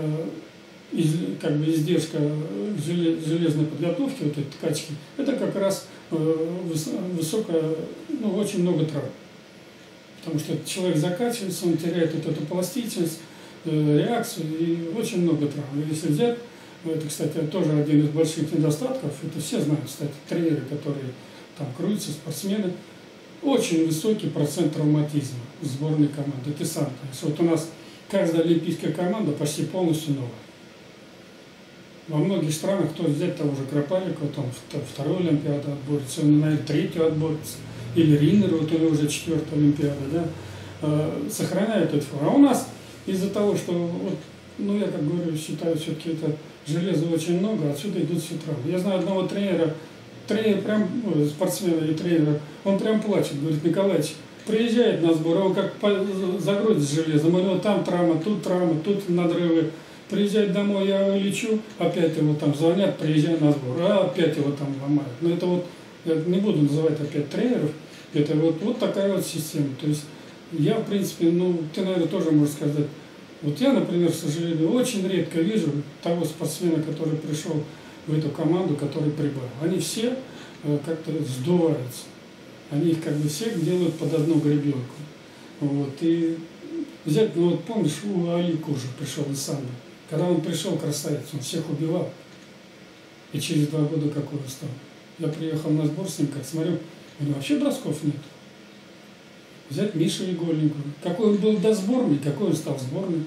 Speaker 2: издержка железной подготовки, вот этой качки, это как раз высокая, очень много травм. Потому что человек закачивается, он теряет вот эту пластичность, реакцию и очень много травм. И если взять, это, кстати, тоже один из больших недостатков, это все знают, кстати, тренеры, которые там крутятся, спортсмены, очень высокий процент травматизма в сборной команды. Это сам. Вот у нас каждая олимпийская команда почти полностью новая. Во многих странах, кто взять того же Кропаликова, там вторую Олимпиаду отборется, он, наверное, третью отборется, или Риннер, вот у него уже 4-я Олимпиада, да, сохраняют эту форму. А у нас из-за того, что, я как говорю, считаю, все-таки это железа очень много, отсюда идут все травмы. Я знаю одного тренер прям, спортсмена и тренера, он прям плачет, говорит, Николаевич, приезжает на сбор, его как загрузит железом, у него там травма, тут надрывы. Приезжает домой, я его лечу, опять его там звонят, приезжай на сбор, опять его там ломают. Но это вот, я не буду называть опять тренеров, это вот такая вот система. То есть я, в принципе, ты, наверное, тоже можешь сказать, вот я, например, к сожалению, очень редко вижу того спортсмена, который пришел в эту команду, который прибавил. Они все как-то сдуваются, они их как бы всех делают под одну гребенку. Вот, и взять, помнишь, у Али Кужа пришел из самбо. Когда он пришел, красавец, он всех убивал. И через 2 года какой он стал. Я приехал на сбор с ним, как смотрю, у него вообще бросков нет. Взять Мишу Игольникова. Какой он был до сборной, какой он стал в сборной.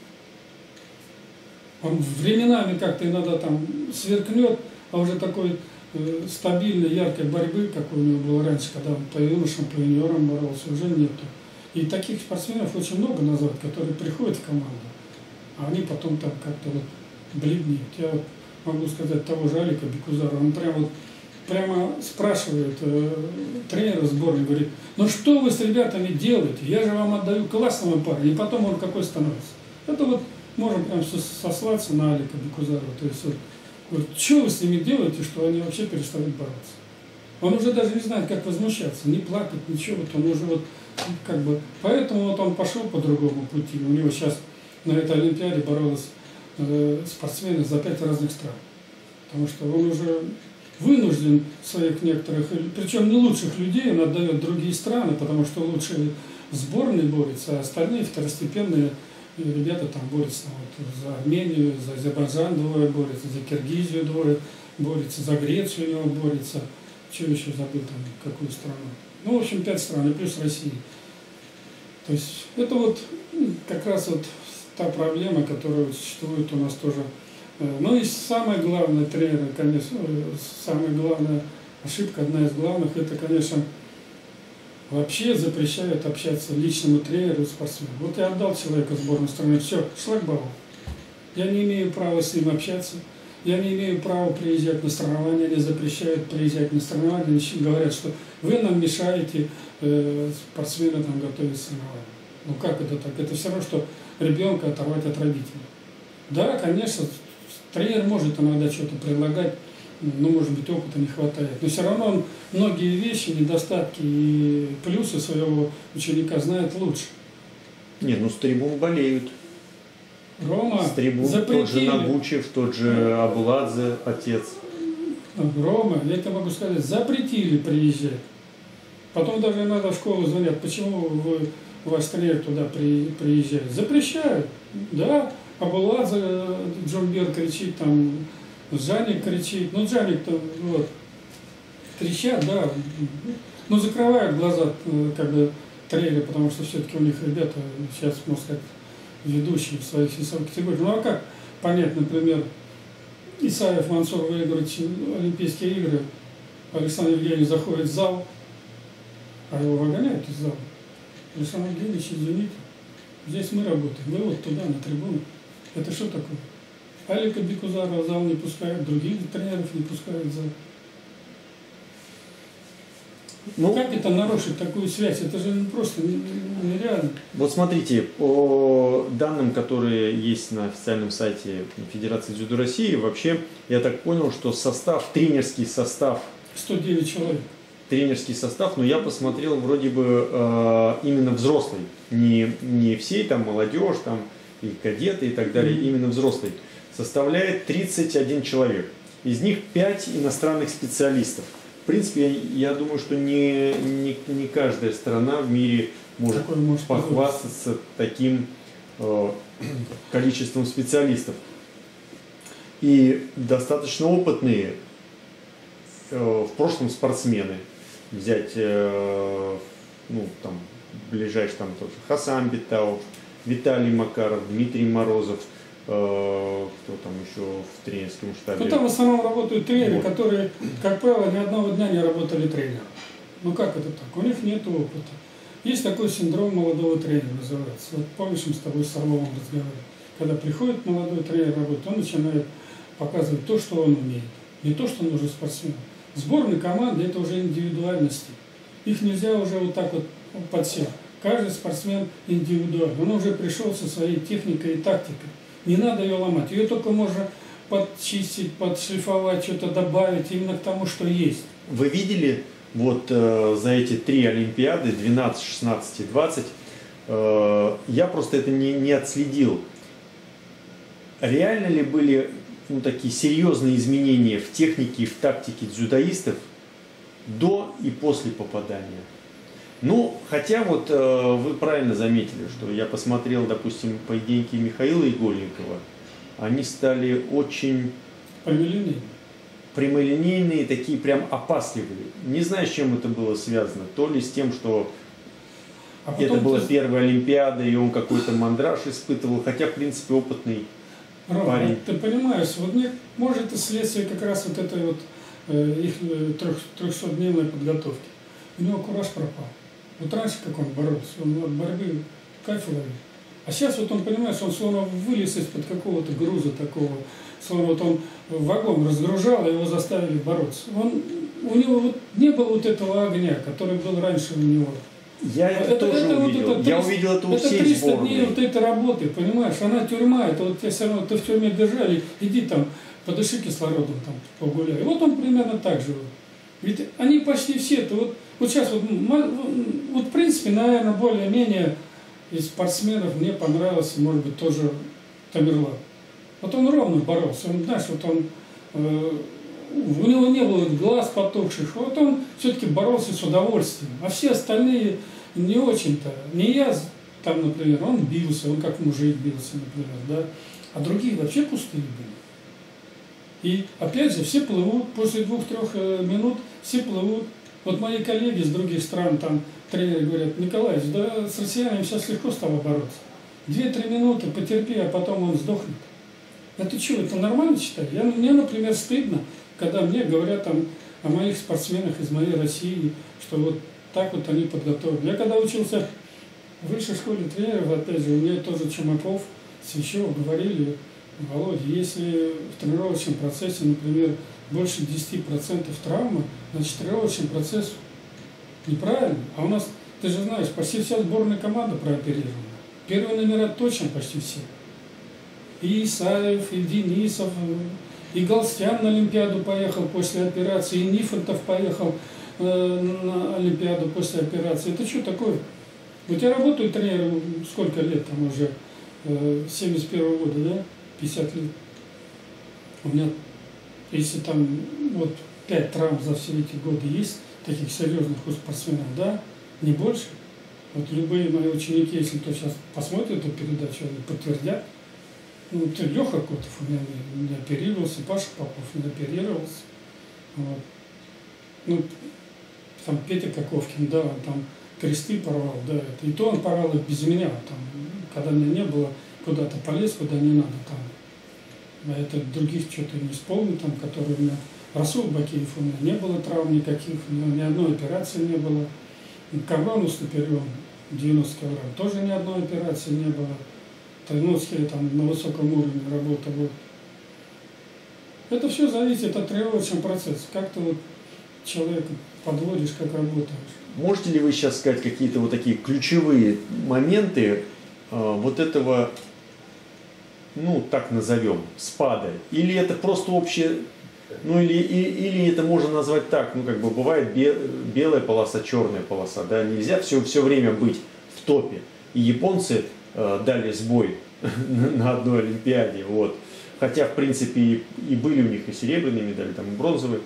Speaker 2: Он временами как-то иногда там сверкнет, а уже такой стабильной, яркой борьбы, как у него было раньше, когда он по юношам, по юниорам боролся, уже нету. И таких спортсменов очень много назвать, которые приходят в команду. А они потом там как-то бледнеют. Я могу сказать того же Алика Бекузара, он прямо спрашивает тренера сборной, говорит, что вы с ребятами делаете? Я же вам отдаю классного парня, и потом он какой становится. Это можем прям сослаться на Алика Бекузара. То есть, говорит, что вы с ними делаете, что они вообще перестают бороться? Он уже даже не знает, как возмущаться, не плакать, ничего. Он уже поэтому он пошел по другому пути. У него сейчас на этой Олимпиаде боролись спортсмены за 5 разных стран. Потому что он уже вынужден своих некоторых, причем не лучших людей, он отдает другие страны, потому что лучшие сборные борются, а остальные второстепенные ребята там борются за Армению, за Азербайджан двое борются, за Киргизию двое борются, за Грецию у него борется. Что еще забыл там, какую страну? В общем, 5 стран, и плюс Россия. То есть это как раз та проблема, которая существует у нас тоже. И самое главное, тренеры, конечно, самая главная ошибка, одна из главных, это, конечно, вообще запрещают общаться личному тренеру и спортсмену. Вот я отдал человека в сборную страны, все, шлагбаум. Я не имею права с ним общаться, я не имею права приезжать на соревнования, они запрещают приезжать на соревнования, они говорят, что вы нам мешаете спортсменам там готовить соревнования. Ну как это так? Это все равно, что ребенка оторвать от родителей. Да, конечно, тренер может иногда что-то предлагать, но, может быть, опыта не хватает. Но все равно он многие вещи, недостатки и плюсы своего ученика знает лучше.
Speaker 1: Нет, ну с трибун болеют.
Speaker 2: Рома
Speaker 1: С трибун
Speaker 2: запретили.
Speaker 1: тот же Нагучев, тот же Абуладзе, отец.
Speaker 2: Рома, я тебе могу сказать, запретили приезжать. Потом даже иногда в школу звонят, почему ваш тренер туда приезжает. Запрещают, да. Абуладзе, Джумбер кричит, там, Джаник кричит. Ну, Джаник-то, вот, кричат, да. Ну, закрывают глаза, когда тренеры, потому что все-таки у них ребята, сейчас, можно сказать, ведущие в своих весовых категориях. Ну, а как понять, например, Исаев Мансур выиграет Олимпийские игры, Александр Евгеньевич заходит в зал, а его выгоняют из зала. Александр Евгеньевич, извините, здесь мы работаем, вы вот туда, на трибуну. Это что такое? Алика Бекузарова в зал не пускают, других тренеров не пускают в зал. Ну, как это нарушить такую связь? Это же просто нереально.
Speaker 1: Вот смотрите, по данным, которые есть на официальном сайте Федерации дзюдо России, вообще, я так понял, что тренерский состав...
Speaker 2: 109 человек.
Speaker 1: Тренерский состав, но я посмотрел, вроде бы именно взрослый, не всей там молодежь, там и кадеты и так далее, именно взрослый, составляет 31 человек. Из них 5 иностранных специалистов. В принципе, я думаю, что не каждая страна в мире может похвастаться таким количеством специалистов. И достаточно опытные в прошлом спортсмены. Взять, ну, там, ближайший там тоже Хасан Битауш, Виталий Макаров, Дмитрий Морозов, кто там еще в тренерском штабе.
Speaker 2: Ну, там в основном работают тренеры, которые, как правило, ни одного дня не работали тренером. Ну, как это так? У них нет опыта. Есть такой синдром молодого тренера, называется. Вот помнишь, мы с тобой с Орловым разговаривали. Когда приходит молодой тренер работать, он начинает показывать то, что он умеет. Не то, что нужно спортсмену. Сборные команды – это уже индивидуальности. Их нельзя уже вот так вот под себя. Каждый спортсмен индивидуальный. Он уже пришел со своей техникой и тактикой. Не надо ее ломать. Ее только можно подчистить, подшлифовать, что-то добавить именно к тому, что есть.
Speaker 1: Вы видели вот за эти 3 Олимпиады, 12, 16 и 20, я просто это не отследил. Реально ли были такие серьезные изменения в технике и в тактике дзюдоистов до и после попадания? Ну, хотя вот вы правильно заметили, что я посмотрел, допустим, поединки Михаила Игольникова, они стали очень прямолинейные, такие прям опасливые. Не знаю, с чем это было связано. То ли с тем, что это была первая Олимпиада, и он какой-то мандраж испытывал, хотя, в принципе, опытный парень.
Speaker 2: Ты понимаешь, вот мне, может, это следствие как раз вот этой вот их 300-дневной подготовки. У него кураж пропал. Вот раньше как он боролся, он от борьбы кайф ловил. А сейчас вот он, понимаешь, он словно вылез из-под какого-то груза такого, словно вот он вагон разгружал, и его заставили бороться. У него вот не было вот этого огня, который был раньше у него.
Speaker 1: Я это тоже увидел. Вот я увидел это у всей сборной. Это 300
Speaker 2: дней вот этой работы, понимаешь? Она тюрьма, это вот тебя все равно, ты в тюрьме держали, иди там, подыши кислородом, там, погуляй. И вот он примерно так же. Ведь они почти все, вот сейчас вот в принципе, наверное, более-менее из спортсменов мне понравился, может быть, тоже Тамерлан. Вот он ровно боролся, он, знаешь, вот он, у него не было глаз потухших, вот он все-таки боролся с удовольствием, а все остальные не очень-то. Не я там, например, он бился, он как мужик бился, например, да, а другие вообще пустые были. И опять же, все плывут, после 2-3 минут все плывут. Вот мои коллеги с других стран, там тренеры говорят: Николаевич, да с россиянами сейчас легко стало бороться. 2-3 минуты потерпи, а потом он сдохнет. Это что, это нормально считать? Мне, например, стыдно, когда мне говорят там о моих спортсменах из моей России, что вот Так вот они подготовлены. Я когда учился в высшей школе тренеров, опять же, у меня тоже Чумаков, Свящев говорили: Володя, если в тренировочном процессе, например, больше 10% травмы, значит тренировочный процесс неправильный. А у нас, ты же знаешь, почти вся сборная команда прооперирована. Первые номера точно почти все. И Исаев, и Денисов, и Галстян на Олимпиаду поехал после операции, и Нифонтов поехал на Олимпиаду после операции. Это что такое? Вот я работаю тренером сколько лет, там уже, 71-го года, да? 50 лет. У меня, если там вот 5 травм за все эти годы есть, таких серьезных у спортсменов, да, не больше. Вот любые мои ученики, если кто сейчас посмотрит эту передачу, они подтвердят. Ну, Леха Котов у меня не оперировался, Паша Попов не оперировался. Вот. Ну, там Петя Коковкин, да, он там кресты порвал, да, это. И то он порвал их без меня, там, когда меня не было, куда-то полез, куда не надо, там. А это других что-то не вспомню, там, которые у меня... Расул Бакиев, у меня не было травм никаких, ни одной операции не было. Каврон Уступерен, 90 килограмм, тоже ни одной операции не было. Тайновский там на высоком уровне работал. Вот. Это все зависит от тренировочного процесса. Как ты вот человека подводишь, как работаешь.
Speaker 1: Можете ли вы сейчас сказать какие-то вот такие ключевые моменты вот этого, ну так назовем, спада? Или это просто общее, ну или это можно назвать так, ну как бы бывает белая полоса, черная полоса, да, нельзя все время быть в топе. И японцы дали сбой на одной Олимпиаде, вот. Хотя, в принципе, и были у них и серебряные медали, там, и бронзовые.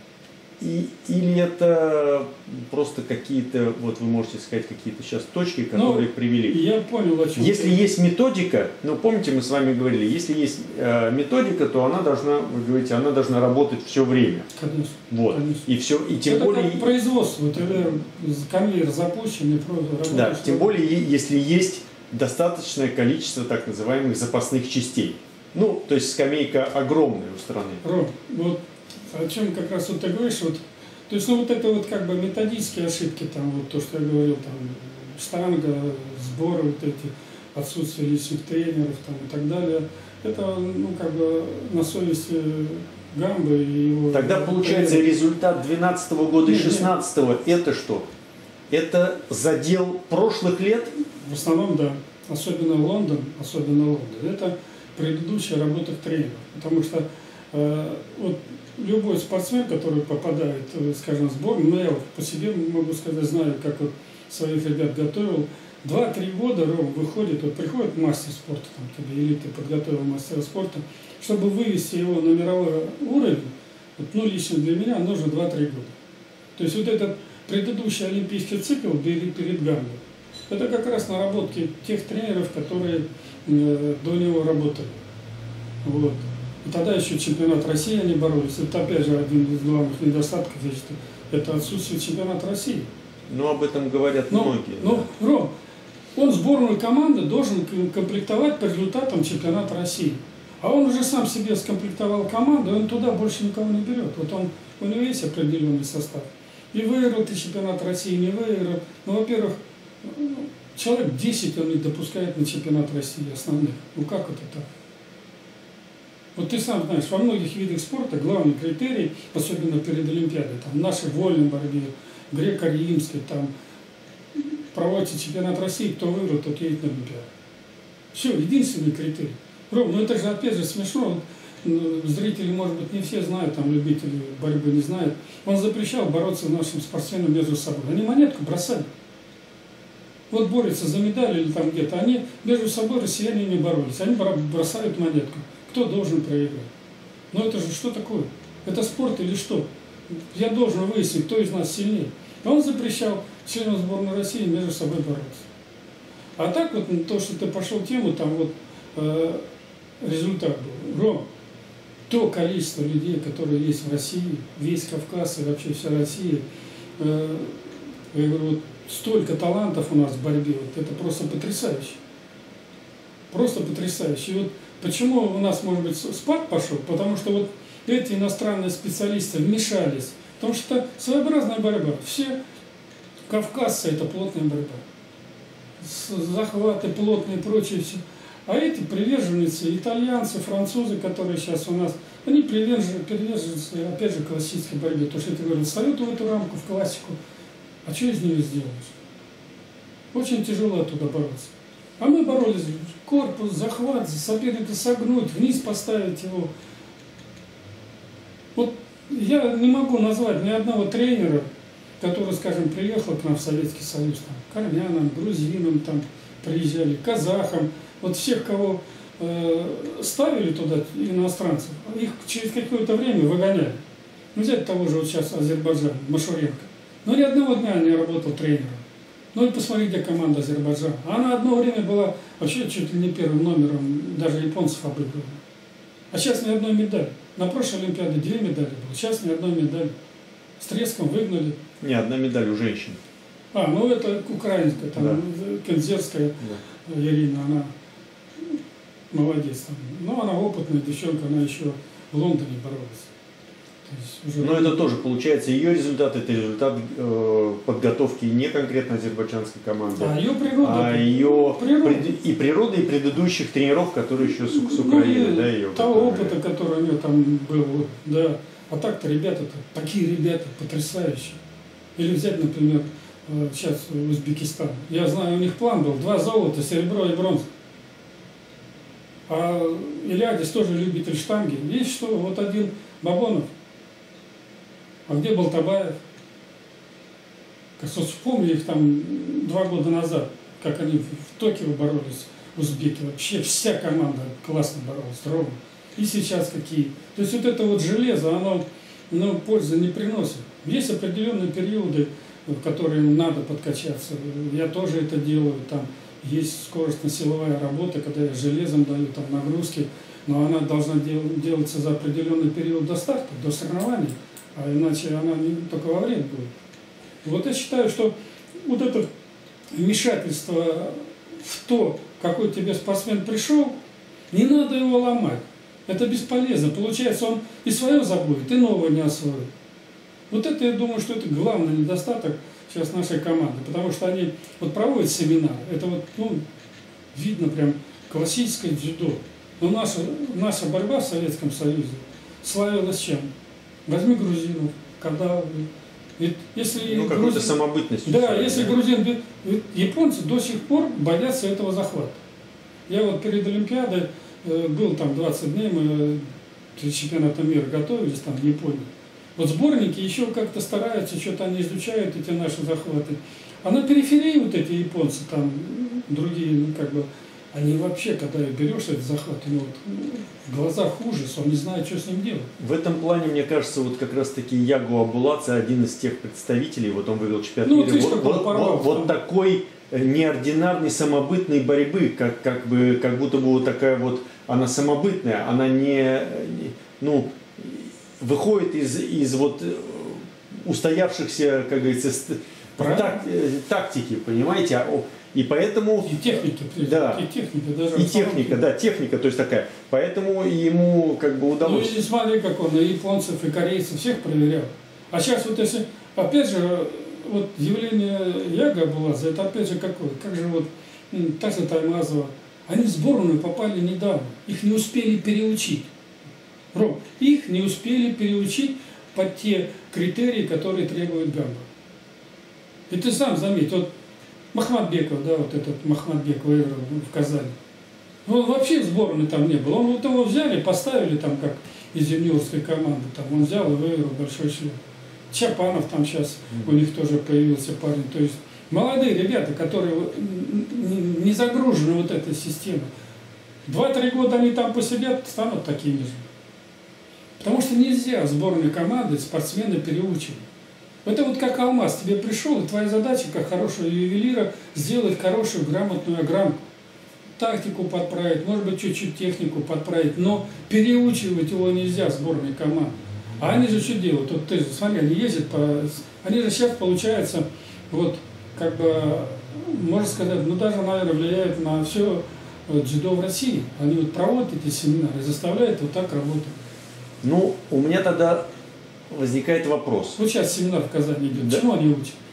Speaker 1: Или это просто какие-то, вот вы можете сказать, какие-то сейчас точки, которые привели?
Speaker 2: Я понял, о чем
Speaker 1: если есть методика, ну, помните, мы с вами говорили, если есть методика, то она должна, вы говорите, она должна работать все время.
Speaker 2: Конечно.
Speaker 1: Вот.
Speaker 2: Конечно.
Speaker 1: И все, и тем
Speaker 2: это
Speaker 1: более...
Speaker 2: как производство, конвейер запущен, и просто
Speaker 1: да, тем более, если есть достаточное количество так называемых запасных частей. Ну, то есть скамейка огромная у страны.
Speaker 2: Ром, вот о чем как раз вот ты говоришь, вот, то есть, ну, вот это вот как бы методические ошибки, там, вот то, что я говорил, там, штанга, сборы, вот эти, отсутствие личных тренеров, там, и так далее, это, ну, как бы на совести Гамбы и его...
Speaker 1: Тогда получается результат 12 года и 16-го, это что? Это задел прошлых лет?
Speaker 2: В основном, да. Особенно Лондон, это предыдущая работа тренеров. Потому что вот любой спортсмен, который попадает, скажем, в сборную, ну я вот по себе могу сказать, знаю, как вот своих ребят готовил, 2-3 года, Ром, выходит, вот приходит мастер спорта, там, тебе, или ты подготовил мастера спорта, чтобы вывести его на мировой уровень, вот, ну лично для меня нужно 2-3 года. То есть вот этот предыдущий олимпийский цикл перед Гамбой, это как раз наработки тех тренеров, которые до него работали. Вот. И тогда еще чемпионат России они боролись. Это опять же один из главных недостатков, я считаю, это отсутствие чемпионата России.
Speaker 1: Ну, об этом говорят многие.
Speaker 2: Ну, да. Ром, он сборную команды должен комплектовать по результатам чемпионата России. А он уже сам себе скомплектовал команду, и он туда больше никого не берет. Вот у него есть определенный состав. И выиграл ты чемпионат России, не выиграл. Ну, во-первых, человек 10 он не допускает на чемпионат России основных. Ну, как это так? Вот ты сам знаешь, во многих видах спорта главный критерий, особенно перед Олимпиадой, там, нашей вольной борьбе, греко-римской, там, проводится чемпионат России, кто выиграл, тот едет на Олимпиаду. Все, единственный критерий. Ром, ну это же опять же смешно. Зрители, может быть, не все знают, там, любители борьбы не знают. Он запрещал бороться нашим спортсменам между собой. Они монетку бросали. Вот борются за медаль или там где-то. Они между собой, россияне, не боролись. Они бросают монетку. Кто должен проиграть? Ну это же что такое? Это спорт или что? Я должен выяснить, кто из нас сильнее. А он запрещал членам сборной России между собой бороться. А так вот то, что ты пошел тему, там вот результат был. Ром, то количество людей, которые есть в России, весь Кавказ и вообще вся Россия, я говорю, вот столько талантов у нас в борьбе, вот это просто потрясающе. Просто потрясающе. И вот почему у нас, может быть, спад пошел? Потому что вот эти иностранные специалисты вмешались. Потому что это своеобразная борьба. Все Кавказцы – это плотная борьба. Захваты плотные и прочее все. А эти приверженцы, итальянцы, французы, которые сейчас у нас, они приверженцы, опять же, классической борьбе. То, что я говорил, встают в эту рамку, в классику. А что из нее сделаешь? Очень тяжело оттуда бороться. А мы боролись. Корпус, захват, соперника согнуть, вниз поставить его. Вот я не могу назвать ни одного тренера, который, скажем, приехал к нам в Советский Союз, там, к армянам, грузинам, там, приезжали, казахам, вот всех, кого ставили туда, иностранцев, их через какое-то время выгоняли. Ну, взять того же вот сейчас Азербайджан, Машуренко. Но ни одного дня не работал тренером. Ну и посмотри, где команда Азербайджана. Она одно время была вообще чуть ли не первым номером, даже японцев обыгрывала. А сейчас ни одной медали. На прошлой Олимпиаде 2 медали было, сейчас ни одной медали. С треском выгнали.
Speaker 1: Не, одна медаль у женщин.
Speaker 2: Ну это украинская, там, да. Кензерская, да. Ирина, она молодец. Там. Но она опытная девчонка, она еще в Лондоне боролась.
Speaker 1: Но это тоже получается ее результат, это результат подготовки не конкретно азербайджанской команды,
Speaker 2: ее природа,
Speaker 1: а ее и природы, и предыдущих тренеров, которые еще с Украины, да, ее
Speaker 2: того опыта, который у нее там был, да. А так-то ребята-то, такие ребята потрясающие. Или взять, например, сейчас Узбекистан. Я знаю, у них план был 2 золота, серебро и бронза. А Ильядис тоже любитель штанги. Есть что, вот один Бабонов. А где был Табаев? Вспомни их там 2 года назад, как они в Токио боролись, узбеки. Вообще вся команда классно боролась, ровно. И сейчас какие. То есть вот это вот железо, оно пользы не приносит. Есть определенные периоды, в которые надо подкачаться. Я тоже это делаю. Там есть скоростно-силовая работа, когда я железом даю там нагрузки, но она должна делаться за определенный период до старта, до соревнований. А иначе она не только во время будет. Вот я считаю, что вот это вмешательство в то, какой тебе спортсмен пришел, не надо его ломать. Это бесполезно. Получается, он и свое забудет, и новое не освоит. Вот это, я думаю, что это главный недостаток сейчас нашей команды. Потому что они вот проводят семинар. Это вот, видно прям классическое дзюдо. Но наша борьба в Советском Союзе славилась чем? Возьми грузинов, когда... Если
Speaker 1: какой-то самобытностью.
Speaker 2: Да, если грузин... Японцы до сих пор боятся этого захвата. Я вот перед Олимпиадой был там 20 дней, мы к чемпионату мира готовились там в Японии. Вот сборники еще как-то стараются, что-то они изучают эти наши захваты. А на периферии вот эти японцы, там другие, они вообще, когда берешь этот захват, в глазах ужас, он не знает, что с ним делать.
Speaker 1: В этом плане, мне кажется, вот как раз-таки Ягу Абуладзе один из тех представителей, вот он выиграл чемпионат мира, вот такой неординарной самобытной борьбы, как будто бы вот такая вот, она самобытная, она выходит из вот устоявшихся, как говорится, тактики, понимаете? И поэтому...
Speaker 2: И техники,
Speaker 1: да, техника, то есть такая. Поэтому ему удалось...
Speaker 2: Ну и смотри, как он и японцев, и корейцев всех проверял. А сейчас вот если, опять же, вот явление Яга Абуладзе, это опять же какое? Как же вот Тася Таймазова, они в сборную попали недавно, их не успели переучить. Ром, их не успели переучить под те критерии, которые требует гамбо. И ты сам заметь, вот Махматбеков, да, вот этот Махматбек выиграл в Казани. Он вообще в сборной там не был. Он вот его взяли, поставили там как из юниорской команды. Там он взял и выиграл большой шлем. Чапанов там сейчас, у них тоже появился парень. То есть молодые ребята, которые не загружены вот этой системой. 2-3 года они там посидят, станут такими же. Потому что нельзя сборной команды спортсмена переучивать. Это вот как алмаз, тебе пришел, и твоя задача, как хорошего ювелира, сделать хорошую, грамотную огранку. Тактику подправить, может быть, чуть-чуть технику подправить, но переучивать его нельзя сборной команды. А они же что делают? Вот ты же, смотри, они ездят Они же сейчас, получается, вот, можно сказать, даже, наверное, влияют на все дзюдо в России. Они вот проводят эти семинары и заставляют вот так работать.
Speaker 1: Ну, у меня тогда возникает вопрос.
Speaker 2: Вот сейчас семинар в Казани идет. Да. Чему они учат?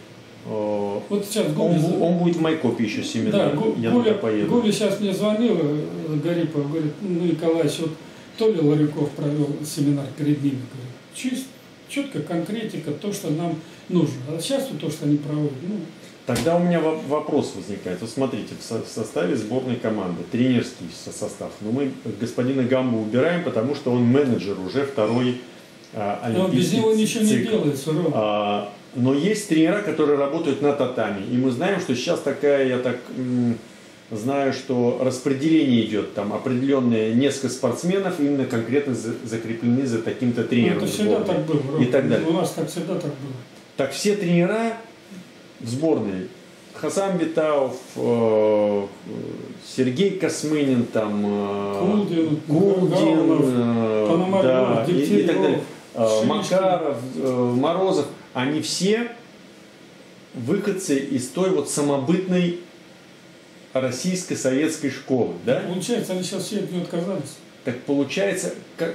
Speaker 2: Вот сейчас
Speaker 1: он будет в Майкопе еще семинар.
Speaker 2: Да,
Speaker 1: я туда поеду.
Speaker 2: Гуля сейчас мне звонил, Гарипов, говорит, ну, Николаевич, вот Толя Ларюков провел семинар перед ними, говорит, четко, конкретика, то, что нам нужно. А сейчас вот то, что они проводят, ну...
Speaker 1: Тогда у меня вопрос возникает. Вот смотрите, в составе сборной команды, тренерский состав, но мы господина Гамбу убираем, потому что он менеджер уже второй олимпийский
Speaker 2: без него ничего
Speaker 1: цикл.
Speaker 2: Не делается,
Speaker 1: но есть тренера, которые работают на татами. И мы знаем, что сейчас такая, я так знаю, что распределение идет, там определенные несколько спортсменов именно конкретно закреплены за таким-то тренером.
Speaker 2: Это всегда так было,
Speaker 1: и так далее.
Speaker 2: У нас так всегда так было.
Speaker 1: Так все тренера в сборной, Хасан Битаев, Сергей Космынин, там, Кулдин, да, и так далее, Макаров, Морозов, они все выходцы из той вот самобытной российской советской школы, да?
Speaker 2: Получается, они сейчас все от нее отказались.
Speaker 1: Так получается,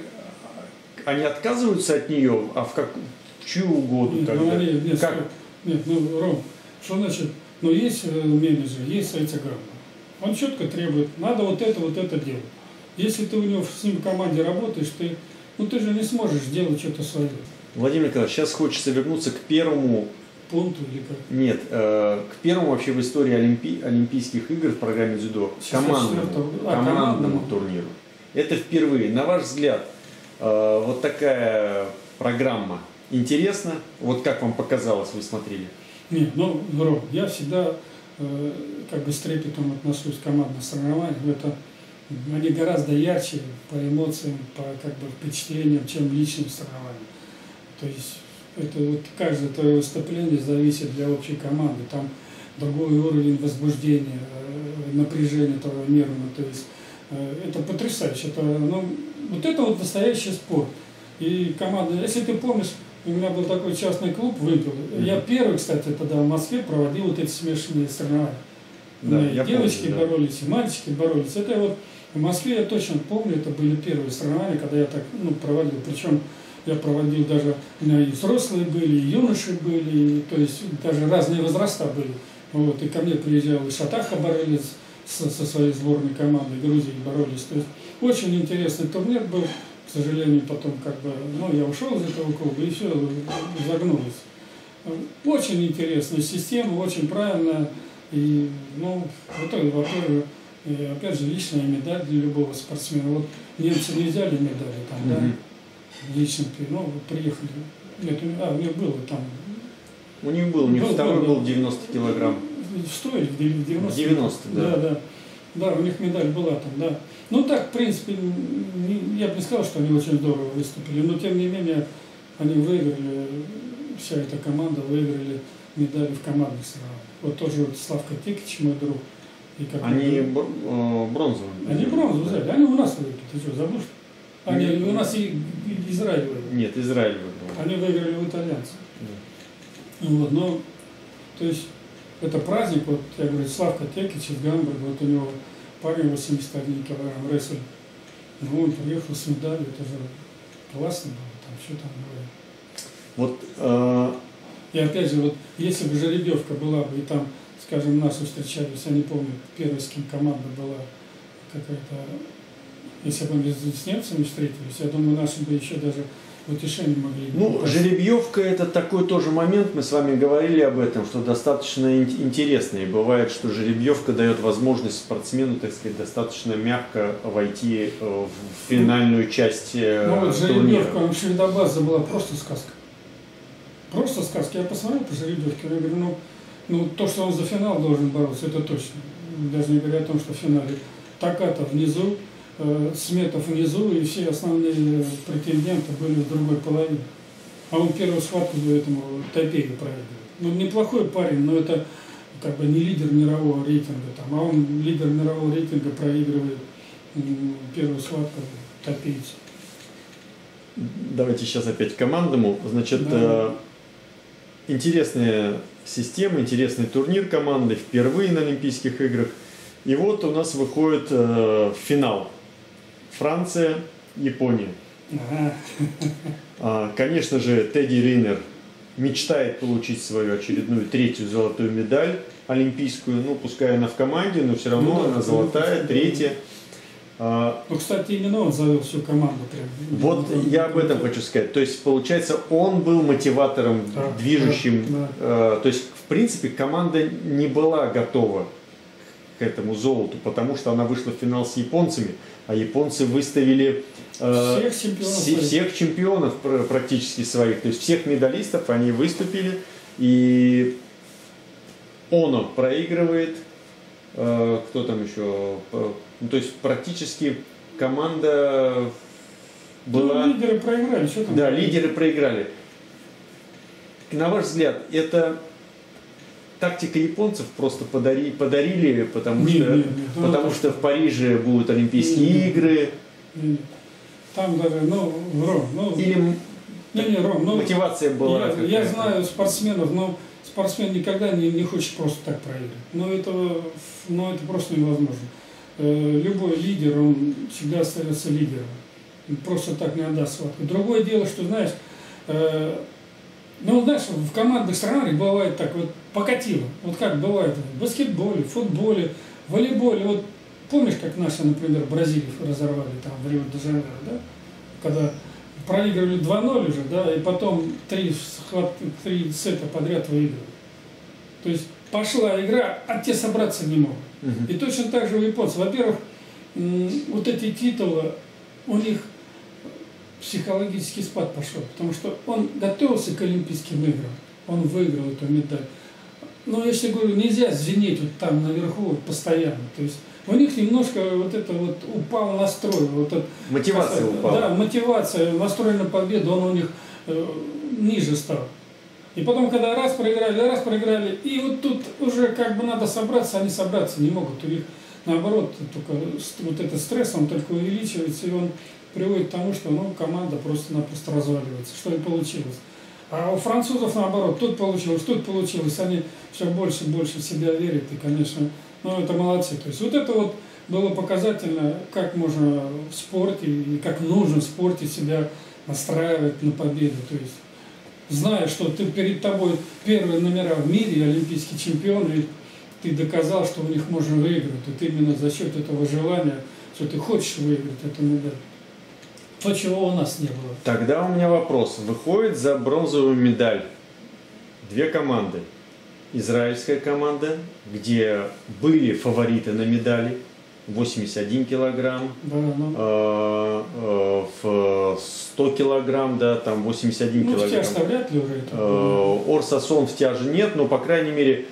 Speaker 1: они отказываются от нее, а в чью угоду
Speaker 2: нет,
Speaker 1: тогда?
Speaker 2: Нет, Ром, что значит, есть менеджер, есть Айцаграм. Он четко требует, надо вот это делать. Если ты у него с ним в команде работаешь, ты же не сможешь сделать что-то свое.
Speaker 1: Владимир Николаевич, сейчас хочется вернуться к первому
Speaker 2: пункту или как?
Speaker 1: Нет, к первому вообще в истории Олимпийских игр в программе дзюдо командному турниру. Это впервые. На ваш взгляд, вот такая программа интересна? Вот как вам показалось, вы смотрели?
Speaker 2: Нет, Ром, я всегда с трепетом отношусь к командным соревнованиям. Они гораздо ярче по эмоциям, по впечатлениям, чем личным соревнованиям. То есть это каждое твое выступление зависит для общей команды. Там другой уровень возбуждения, напряжения твоего нерва. То есть это потрясающе. Это настоящий спорт. И команда, если ты помнишь, у меня был такой частный клуб «Вымпел». Я первый, кстати, тогда в Москве проводил эти смешанные соревнования. Да, девочки боролись, и мальчики боролись. Это в Москве я точно помню, это были первые соревнования, когда я так проводил. Причем я проводил даже, у меня и взрослые были, и юноши были, то есть даже разные возраста были. И ко мне приезжал и Шатаха боролись со своей сборной командой, Грузии боролись. То есть очень интересный турнир был. К сожалению, потом я ушел из этого клуба и все загнулось. Очень интересная система, очень правильная. И, во-первых, опять же, личная медаль для любого спортсмена. Немцы не взяли медали там, лично, приехали. Нет, у них было там.
Speaker 1: У них второй был 90 килограмм.
Speaker 2: Что или 90?
Speaker 1: 90, да.
Speaker 2: Да, у них медаль была там, да. Так, в принципе, я бы не сказал, что они очень здорово выступили, но тем не менее они выиграли, вся эта команда выиграли медали в командных соревнованиях. Тоже Славка Тикич, мой друг.
Speaker 1: Они бронзовые.
Speaker 2: Они бронзовые взяли, они у нас выиграли, ты что, забыл? Они у нас и Израиль выиграл.
Speaker 1: Нет, Израиль выиграл.
Speaker 2: Они выиграли у итальянцев.
Speaker 1: Да.
Speaker 2: То есть это праздник, я говорю, Славка Текич из Гамбурга, у него парень 81 килограмм рестлер. Он приехал с медалью, это же классно было, там что там было. И опять же, если бы жеребьевка была бы, и там, скажем, нас встречались, я не помню, первая с кем команда была какая-то, если бы мы с немцами встретились, я думаю, наши бы еще даже утешение могли.
Speaker 1: Жеребьевка — это такой тоже момент, мы с вами говорили об этом, что достаточно интересный. Бывает, что жеребьевка дает возможность спортсмену, так сказать, достаточно мягко войти в финальную часть турнира.
Speaker 2: Жеребьевка в Шведобазе была просто сказка. Просто сказка. Я посмотрел по жеребьевке, я говорю, то, что он за финал должен бороться, это точно. Даже не говоря о том, что в финале Таката внизу, Сметов внизу, и все основные претенденты были в другой половине. А он первую схватку до этому Тайпею проиграл. Неплохой парень, но это не лидер мирового рейтинга. А он лидер мирового рейтинга проигрывает первую схватку тайпейцу.
Speaker 1: Давайте сейчас опять к командному. Значит, интересная система, интересный турнир команды, впервые на Олимпийских играх. И у нас выходит финал. Франция, Япония. Конечно же, Тедди Ринер мечтает получить свою очередную 3-ю золотую медаль олимпийскую. Ну, пускай она в команде, но все равно
Speaker 2: Ну да,
Speaker 1: она золотая, 3-я.
Speaker 2: Ну, кстати, именно он завел всю команду. Прям.
Speaker 1: Вот я об этом хочу сказать. То есть, получается, он был мотиватором,
Speaker 2: Да,
Speaker 1: движущим.
Speaker 2: да.
Speaker 1: То есть, в принципе, команда не была готова к этому золоту, потому что она вышла в финал с японцами, а японцы выставили всех чемпионов практически своих. То есть, всех медалистов они выступили, и Оно проигрывает. Кто там еще? Ну, то есть практически команда была...
Speaker 2: Ну, лидеры проиграли, что там?
Speaker 1: Да, лидеры проиграли. На ваш взгляд, это тактика японцев просто подарили, потому что в Париже будут Олимпийские игры?
Speaker 2: Нет. Там даже, Ром,
Speaker 1: Или
Speaker 2: Ром,
Speaker 1: мотивация была?
Speaker 2: Я знаю спортсменов, но спортсмен никогда не хочет просто так проиграть. Это просто невозможно. Любой лидер, он всегда остается лидером. Он просто так не отдаст схватку. Другое дело, что, знаешь, в командных странах бывает так, вот покатило. Вот как бывает в баскетболе, в футболе, в волейболе. Вот помнишь, как наши, например, Бразилию разорвали там в Рио-де-Жанейро, да? Когда проигрывали 2-0 уже, да, и потом 3 сета подряд выиграли. То есть пошла игра, а те собраться не могут. И точно так же у японцев. Во-первых, вот эти титулы, у них психологический спад пошел, потому что он готовился к Олимпийским играм, он выиграл эту медаль. Но если говорю, нельзя звенеть вот там наверху постоянно. То есть у них немножко упал настрой.
Speaker 1: Мотивация упала.
Speaker 2: Да, мотивация, настрой на победу, он у них ниже стал. И потом, когда раз проиграли, и вот тут уже как бы надо собраться, они собраться не могут. У них наоборот, только вот этот стресс, он только увеличивается, и он приводит к тому, что команда просто-напросто разваливается. Что и получилось. А у французов наоборот, тут получилось, они все больше и больше в себя верят, и, конечно, это молодцы. То есть вот это вот было показательно, как можно в спорте, и как нужно в спорте себя настраивать на победу. То есть, зная, что ты перед тобой первые номера в мире, олимпийский чемпион, и ты доказал, что у них можно выиграть. Вот именно за счет этого желания, что ты хочешь выиграть эту медаль. То, чего у нас не было.
Speaker 1: Тогда у меня вопрос. Выходит за бронзовую медаль 2 команды. Израильская команда, где были фавориты на медали, 81 килограмм, в 100 килограмм, да, там 81 килограмм.
Speaker 2: В тяж-то вряд ли уже это.
Speaker 1: Орсасон в тяже нет, но, по крайней мере,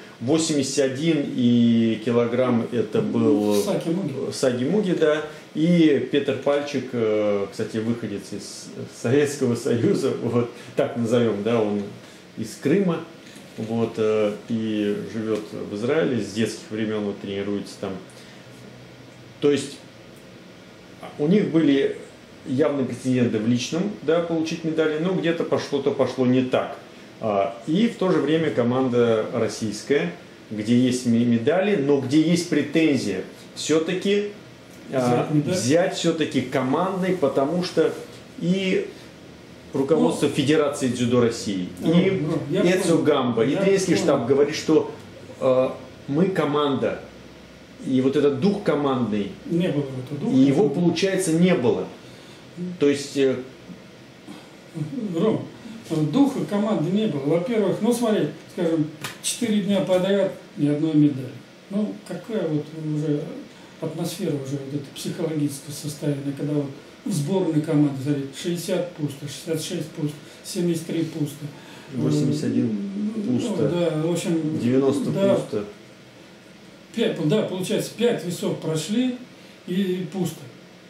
Speaker 1: 81 килограмм это был Саги Муги, да, и Петр Пальчик, кстати, выходец из Советского Союза, вот так назовем, да, он из Крыма, вот, и живет в Израиле, с детских времен вот, тренируется там. То есть у них были явные претенденты в личном, да, получить медали, но где-то пошло не так. И в то же время команда российская, где есть медали, но где есть претензия все-таки взять все-таки командной, потому что и руководство Федерации дзюдо России, и Эцио Гамба, и тренерский штаб говорит, что мы команда, и вот этот дух командный,
Speaker 2: не было этого духа,
Speaker 1: и его, получается, не было. То есть...
Speaker 2: Ром, духа команды не было. Во-первых, смотри, скажем, 4 дня подряд ни одной медали. Какая вот уже атмосфера, уже вот это психологическое состояние, когда вот в сборной команды, смотри, 60 пусто, 66 пусто, 73 пусто.
Speaker 1: 81 пусто,
Speaker 2: да, в общем,
Speaker 1: 90
Speaker 2: да,
Speaker 1: пусто.
Speaker 2: 5, да, получается, 5 весов прошли и пусто.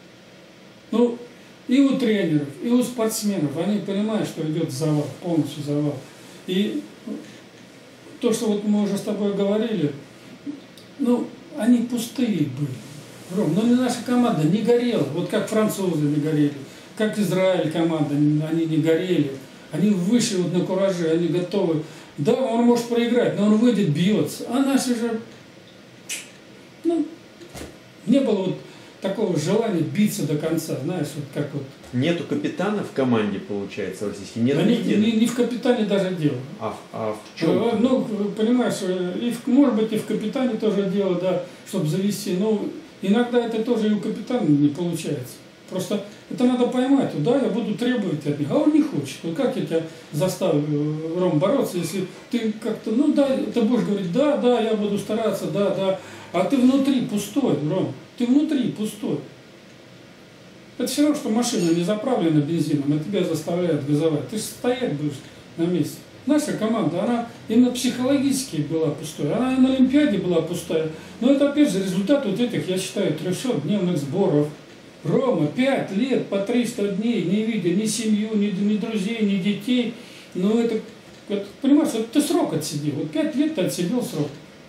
Speaker 2: И у тренеров, и у спортсменов, они понимают, что идет завал, полностью завал. И то, что вот мы уже с тобой говорили, они пустые были. Ром, наша команда не горела, вот как французы не горели, как Израиль команда, они не горели. Они вышли вот на кураже, они готовы. Да, он может проиграть, но он выйдет бьется. А наши же, не было вот такого желания биться до конца, знаешь, вот как вот.
Speaker 1: Нету капитана в команде, получается, российский? Нет,
Speaker 2: Да не в капитане даже дело.
Speaker 1: А в чем?
Speaker 2: Ну, понимаешь, может быть и в капитане тоже дело, да, чтобы завести, но иногда это тоже и у капитана не получается. Просто это надо поймать, да, я буду требовать от них, а он не хочет. Ну как я тебя заставлю, Ром, бороться, если ты как-то, ну да, ты будешь говорить, да, я буду стараться, да, а ты внутри пустой, Ром, ты внутри пустой. Это все равно, что машина не заправлена бензином, а тебя заставляют газовать. Ты же стоять будешь на месте. Наша команда, она именно психологически была пустой, она и на Олимпиаде была пустая. Но это опять же результат вот этих, я считаю, 300-дневных сборов. Рома, 5 лет по 300 дней, не видя ни семью, ни друзей, ни детей. Ну это понимаешь, это ты срок отсидел. Вот 5 лет ты отсидел срок.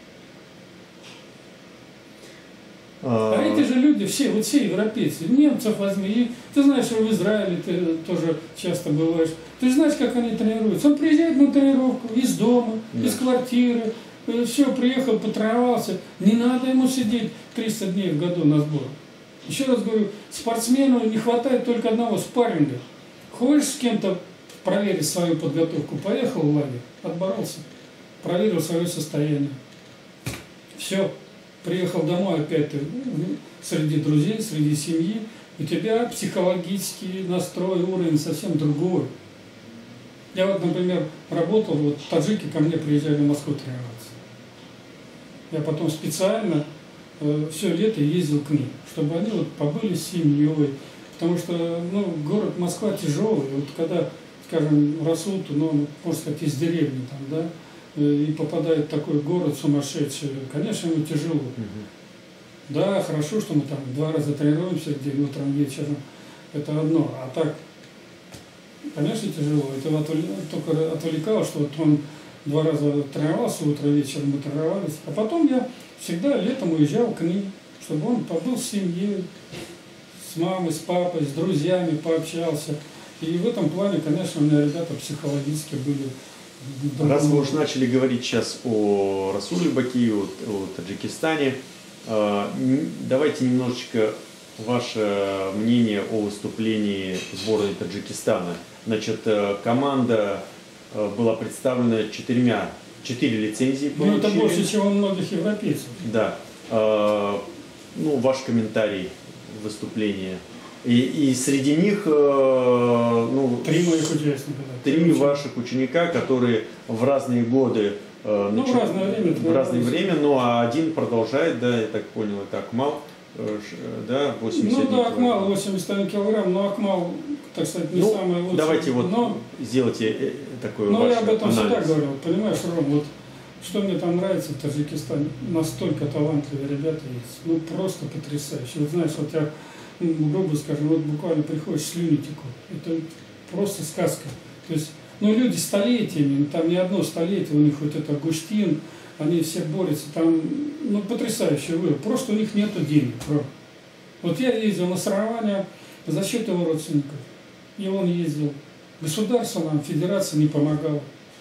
Speaker 2: А эти же люди, все европейцы, немцев возьми, и ты знаешь, что в Израиле ты тоже часто бываешь, ты знаешь, как они тренируются. Он приезжает на тренировку из дома, из квартиры, все, приехал, потренировался. Не надо ему сидеть 300 дней в году на сборах. Еще раз говорю, спортсмену не хватает только одного спарринга. Хочешь с кем-то проверить свою подготовку, поехал в лагерь, отборолся, проверил свое состояние. Все. Приехал домой, опять ты среди друзей, среди семьи, у тебя психологический настрой, уровень совсем другой. Я вот, например, работал, вот таджики ко мне приезжали в Москву тренироваться. Я потом специально все лето ездил к ним, чтобы они вот побыли с семьей, потому что город Москва тяжелый, вот когда, скажем, Расул-то, можно сказать, из деревни там, да, и попадает в такой город сумасшедший, конечно, ему тяжело. Да, хорошо, что мы там 2 раза тренируемся в день, утром, вечером, это одно, а так, конечно, тяжело. Это только отвлекало, что вот он 2 раза тренировался, утром, вечером мы тренировались, а потом я всегда летом уезжал к ним, чтобы он побыл с семьей, с мамой, с папой, с друзьями пообщался. И в этом плане, конечно, у меня ребята психологически были.
Speaker 1: Раз вы уж начали говорить сейчас о Расуле Бакиеве, о Таджикистане, давайте немножечко ваше мнение о выступлении сборной Таджикистана. Значит, команда была представлена 4 лицензии получили.
Speaker 2: Это больше, чем у многих европейцев.
Speaker 1: Да. Ваш комментарий выступления. И среди них
Speaker 2: 3 моих участника.
Speaker 1: 3 ваших ученика, которые в разные годы, в разное время, но один продолжает, да, я так понял, это Акмал, да, 81 килограмм.
Speaker 2: Акмал 81 килограмм, но Акмал, так сказать, не самый лучший.
Speaker 1: Давайте сделайте такой ваш
Speaker 2: я об этом
Speaker 1: анализ.
Speaker 2: всегда говорил, понимаешь, Ром, вот что мне там нравится в Таджикистане, настолько талантливые ребята есть, просто потрясающе. Вот знаешь, вот я, грубо скажем, вот буквально приходишь, слюни текут, это просто сказка. То есть, люди столетиями, там не одно столетие, у них вот это Гуштин, они все борются, там, потрясающий выбор, просто у них нету денег. Вот я ездил на соревнования за счет его родственников, и он ездил. Государство нам, федерация не помогала.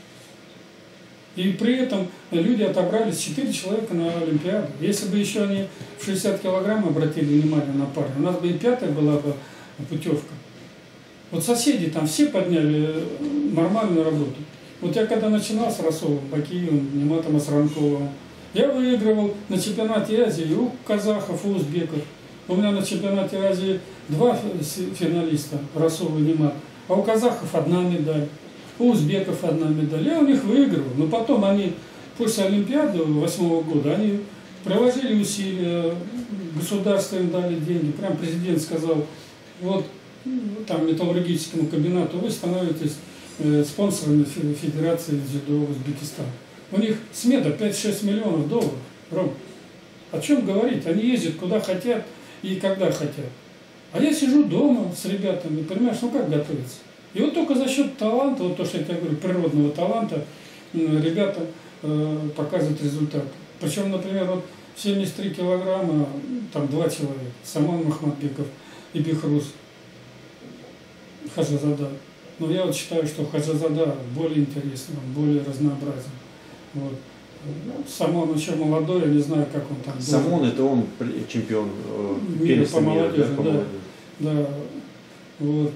Speaker 2: И при этом люди отобрались 4 человека на Олимпиаду. Если бы еще они в 60 килограмм обратили внимание на парня, у нас бы и 5-я была бы путевка. Вот соседи там все подняли нормальную работу. Вот я когда начинал с Расулом Бакиевым, Ниматом Асранковым, я выигрывал на чемпионате Азии у казахов, у узбеков. У меня на чемпионате Азии 2 финалиста, Расул и Нимат, а у казахов 1 медаль. У узбеков 1 медаль. Я у них выигрывал. Но потом они, после Олимпиады 2008 года, они приложили усилия, государство им дали деньги. Прям президент сказал, вот там металлургическому комбинату вы становитесь спонсорами Федерации дзюдо Узбекистана. У них смета 5-6 миллионов долларов. Ром, о чем говорить? Они ездят куда хотят и когда хотят. А я сижу дома с ребятами, понимаешь, как готовиться? И вот только за счет таланта, вот то, что я тебе говорю, природного таланта, ребята показывают результат. Причем, например, вот 73 килограмма, там 2 человека, Саман Махмадбеков и Бехрус Хаджазада. Но я вот считаю, что Хаджазада более интересный, более разнообразен. Вот. Самон еще молодой, я не знаю, как он там.
Speaker 1: Самон, это он чемпион
Speaker 2: мира по молодежи,
Speaker 1: да, по молодежи.
Speaker 2: Да. Вот.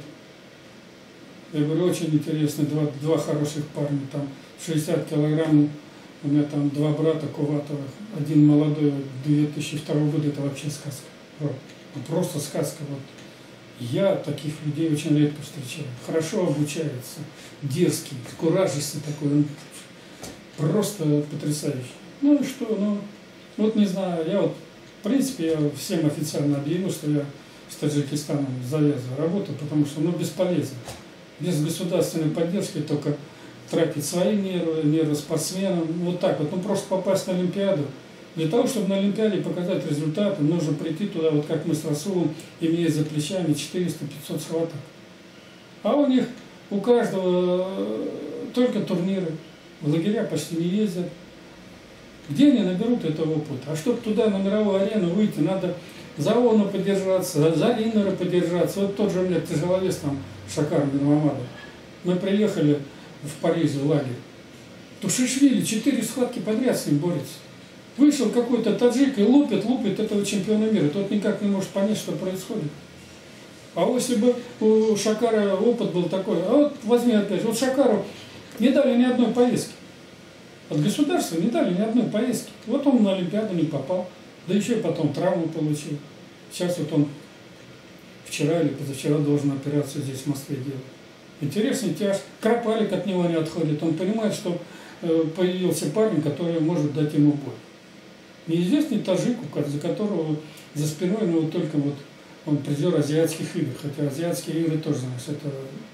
Speaker 2: Я говорю, очень интересно, два хороших парня, там 60 килограмм, у меня там два брата Куватовых, один молодой, 2002 года, это вообще сказка. Просто сказка. Вот. Я таких людей очень редко встречаю. Хорошо обучается, дерзкий, куражистый такой, он просто потрясающий. Ну и что, ну, вот не знаю, я вот, в принципе, я всем официально объявил, что я с Таджикистаном завязываю работу, потому что, ну, бесполезно. Без государственной поддержки только тратить свои нервы спортсменам, вот так вот, ну, просто попасть на Олимпиаду. Для того, чтобы на Олимпиаде показать результаты, нужно прийти туда, вот как мы с Расулом, имея за плечами 400-500 схваток. А у них, у каждого только турниры, в лагеря почти не ездят. Где они наберут этого опыта? А чтобы туда на мировую арену выйти, надо за ООН подержаться, за Иннера подержаться. Вот тот же у меня тяжеловес там, Шакар Мирмамадов. Мы приехали в Париж в лагерь. Тушишвили 4 схватки подряд с ним борется. Вышел какой-то таджик и лупит этого чемпиона мира. Тот никак не может понять, что происходит. А если бы у Шакара опыт был такой, а вот возьми опять же, вот Шакару не дали ни одной поездки. От государства не дали ни одной поездки. Вот он на Олимпиаду не попал. Да еще и потом травму получил. Сейчас вот он вчера или позавчера должен операцию здесь в Москве делать. Интересный тяж. Кропалик от него не отходит. Он понимает, что появился парень, который может дать ему бой. Неизвестный таджик, за которого за спиной, ну, вот только вот он призер азиатских игр. Хотя азиатские игры тоже, знаешь, это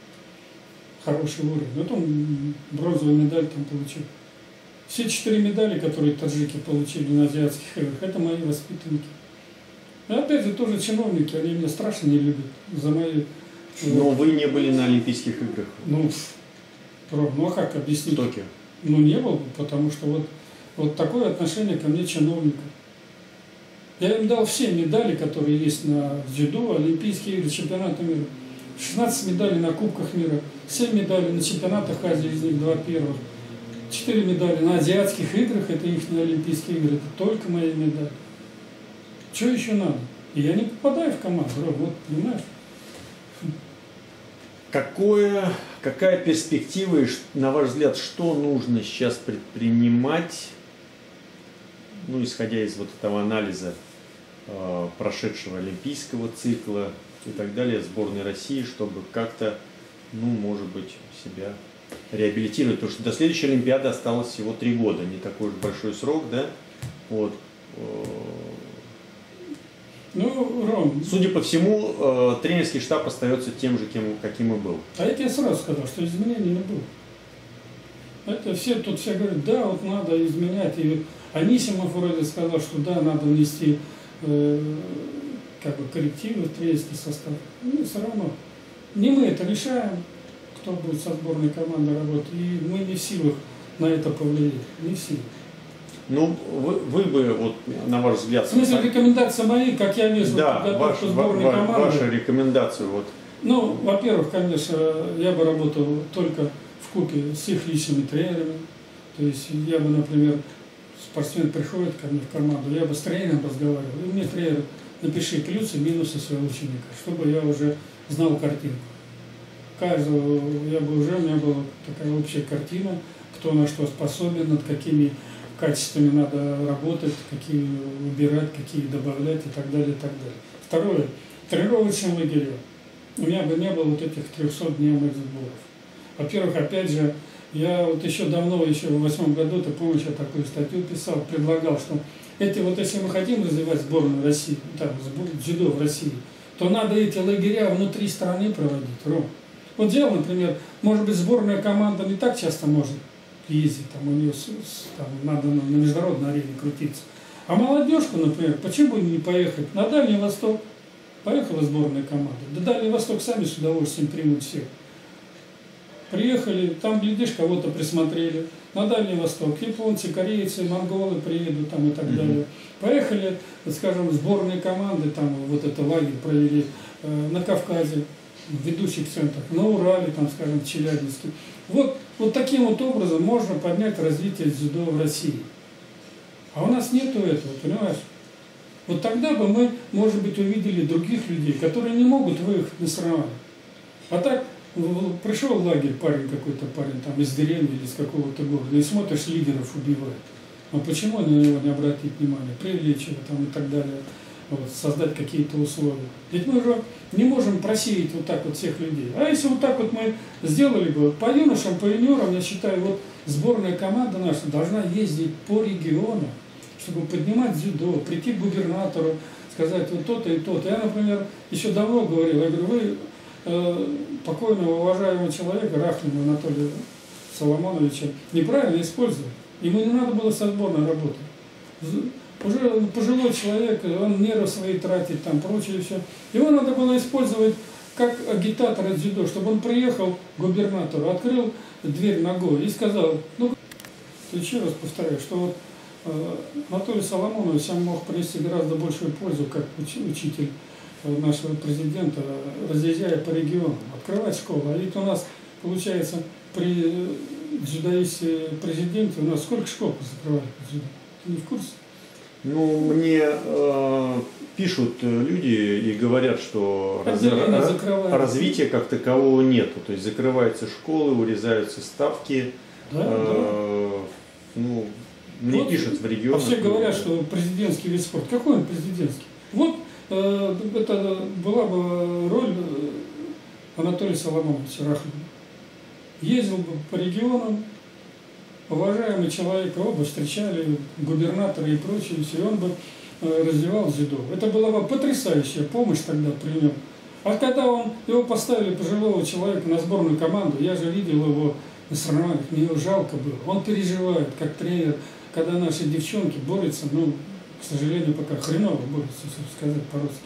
Speaker 2: хороший уровень. Вот он бронзовую медаль там получил. Все 4 медали, которые таджики получили на азиатских играх, это мои воспитанники. И опять же, тоже чиновники, они меня страшно не любят за мои...
Speaker 1: Но вы не были на Олимпийских играх?
Speaker 2: Ну а как объяснить?
Speaker 1: В Токио?
Speaker 2: Ну, не был, потому что вот такое отношение ко мне чиновникам. Я им дал все медали, которые есть на дзюдо, Олимпийские игры, чемпионаты мира. 16 медалей на Кубках мира, 7 медалей на чемпионатах Азии, из них 2 первых. 4 медали на азиатских играх, это их на Олимпийские игры, это только мои медали. Что еще надо? И я не попадаю в команду, вот, понимаешь?
Speaker 1: Какая перспектива и, на ваш взгляд, что нужно сейчас предпринимать, ну, исходя из вот этого анализа прошедшего олимпийского цикла и так далее, сборной России, чтобы как-то, ну, может быть, себя реабилитировать, потому что до следующей Олимпиады осталось всего 3 года, не такой уж большой срок, да? Вот.
Speaker 2: Ну, Ром,
Speaker 1: судя по всему, тренерский штаб остается тем же, каким и был.
Speaker 2: А я тебе сразу сказал, что изменений не было. Это все говорят, да, вот надо изменять. И Анисимов вроде сказал, что да, надо внести коррективы в тренерский состав. Ну, все равно. Не мы это решаем, кто будет со сборной командой работать, и мы не в силах на это повлиять. Не в силах.
Speaker 1: Ну, вы бы, вот, на ваш взгляд...
Speaker 2: В смысле, рекомендации мои, как я вижу, подготовку сборной команды.
Speaker 1: Ваша рекомендация, вот.
Speaker 2: Ну, во-первых, конечно, я бы работал только вкупе с их личными тренерами. То есть я бы, например, спортсмен приходит ко мне в команду, я бы с тренером разговаривал, и мне тренер напиши плюсы, минусы своего ученика, чтобы я уже знал картинку. Каждого, у меня была такая общая картина, кто на что способен, над какими качествами надо работать, какие убирать, какие добавлять и так далее, и так далее. Второе, тренировочные лагеря. У меня бы не было вот этих 300-дневных сборов. Во-первых, опять же, я вот еще давно, еще в 2008 году, ты помнишь, я такую статью писал, предлагал, что если мы хотим развивать сборную России, там, дзюдо в России, то надо эти лагеря внутри страны проводить. Вот взял, например, может быть, сборная команда не так часто может ездить, там у нее там, надо на международной арене крутиться. А молодежку, например, почему бы не поехать на Дальний Восток? Поехала сборная команда. Да Дальний Восток сами с удовольствием примут всех. Приехали, там, глядишь, кого-то присмотрели. На Дальний Восток японцы, корейцы, монголы приедут там и так далее. Поехали, скажем, сборные команды, там вот это лагерь провели на Кавказе, в ведущих центрах, на Урале, там, скажем, в Челябинске. Вот таким вот образом можно поднять развитие дзюдо в России. А у нас нету этого, понимаешь? Вот тогда бы мы, может быть, увидели других людей, которые не могут выехать на соревнования. А так, пришел в лагерь какой-то парень там из деревни или из какого-то города, и смотришь, лидеров убивает. А почему на него не обратить внимание? Привлечь его там и так далее, вот, создать какие-то условия. Ведь мы же не можем просеять вот так вот всех людей. А если вот так вот мы сделали бы, по юношам, по юниорам, я считаю, вот сборная команда наша должна ездить по регионам, чтобы поднимать дзюдо, прийти к губернатору, сказать вот то-то и то-то. Я, например, еще давно говорил, я говорю, вы покойного уважаемого человека, Рахлина Анатолия Соломоновича, неправильно использовали. Ему не надо было со сборной работать. Уже пожилой человек, он нервы свои тратит, там прочее все. Его надо было использовать как агитатора дзюдо, чтобы он приехал к губернатору, открыл дверь ногой и сказал, ну, еще раз повторяю, что вот Анатолий Соломонович сам мог принести гораздо большую пользу, как учитель нашего президента, разъезжая по регионам, открывать школу. А ведь у нас, получается, при дзюдоисте президенте у нас сколько школ закрывали по дзюдо? Ты не в курсе?
Speaker 1: Ну, мне пишут люди и говорят, что развития как такового нету. То есть закрываются школы, урезаются ставки. Ну, мне вот пишут в регионах.
Speaker 2: А все говорят, что президентский вид спорта. Какой он президентский? Вот это была бы роль Анатолия Соломоновича Рахлина. Ездил бы по регионам, уважаемый человек, оба встречали губернаторы и прочее, и он бы развивал дзюдо. Это была бы потрясающая помощь тогда при нем. А когда его поставили, пожилого человека, на сборную команду, я же видел его на соревнованиях, мне его жалко было. Он переживает, как тренер, когда наши девчонки борются, ну, к сожалению, пока хреново борются, если сказать по-русски.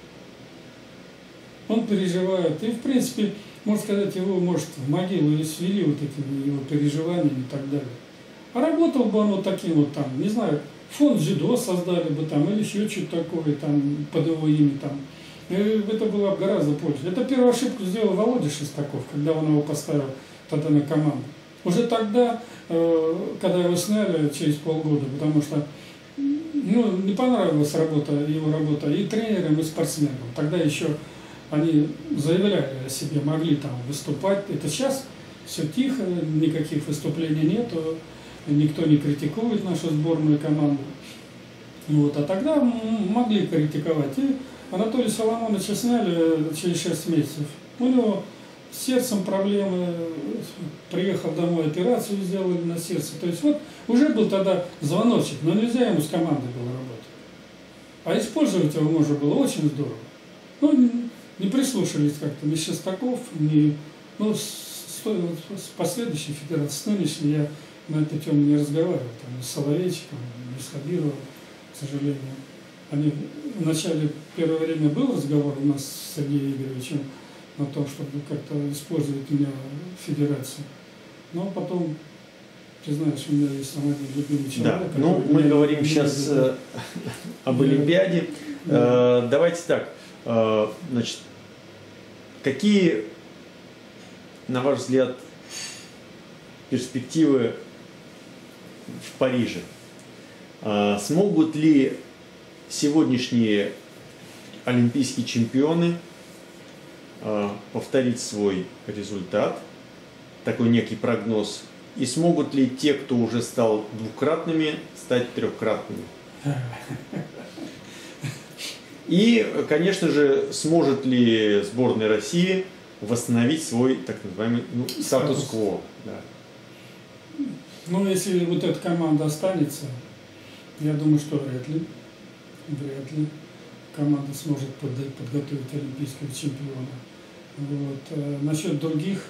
Speaker 2: Он переживает. И, в принципе, можно сказать, его, может, в могилу и свели вот этими его переживаниями и так далее. А работал бы он вот таким вот там, не знаю, фонд дзюдо создали бы там, или еще что-то такое там, под его имя там. И это было гораздо позже. Это первую ошибку сделал Володя Шестаков, когда он его поставил тогда на команду. Уже тогда, когда его сняли через полгода, потому что ну, не понравилась его работа и тренерам, и спортсменам. Тогда еще они заявляли о себе, могли там выступать. Это сейчас все тихо, никаких выступлений нету, никто не критикует нашу сборную команду. Вот. А тогда могли критиковать. И Анатолия Соломоновича сняли через 6 месяцев. У него с сердцем проблемы, приехал домой, операцию сделали на сердце. То есть вот уже был тогда звоночек, но нельзя ему с командой было работать. А использовать его можно было очень здорово. Ну, не прислушались как-то ни Шестаков, ни ну, с последующей федерацией, с нынешней я на эту тему не разговаривал. Там, с Соловейчиком, ни с Хабировым, к сожалению. Они в начале первое время был разговор у нас с Сергеем Игоревичем о том, чтобы как-то использовать меня в федерации. Но потом, ты знаешь, у меня есть самый любимый человек.
Speaker 1: Да, ну мы говорим сейчас об Олимпиаде. Давайте так, значит, какие, на ваш взгляд, перспективы в Париже? Смогут ли сегодняшние олимпийские чемпионы повторить свой результат, такой некий прогноз, и смогут ли те, кто уже стал двукратными, стать трехкратными? И, конечно же, сможет ли сборная России восстановить свой, так называемый, статус-кво? Да.
Speaker 2: Ну, если вот эта команда останется, я думаю, что вряд ли команда сможет подготовить олимпийского чемпиона. Вот. Насчет других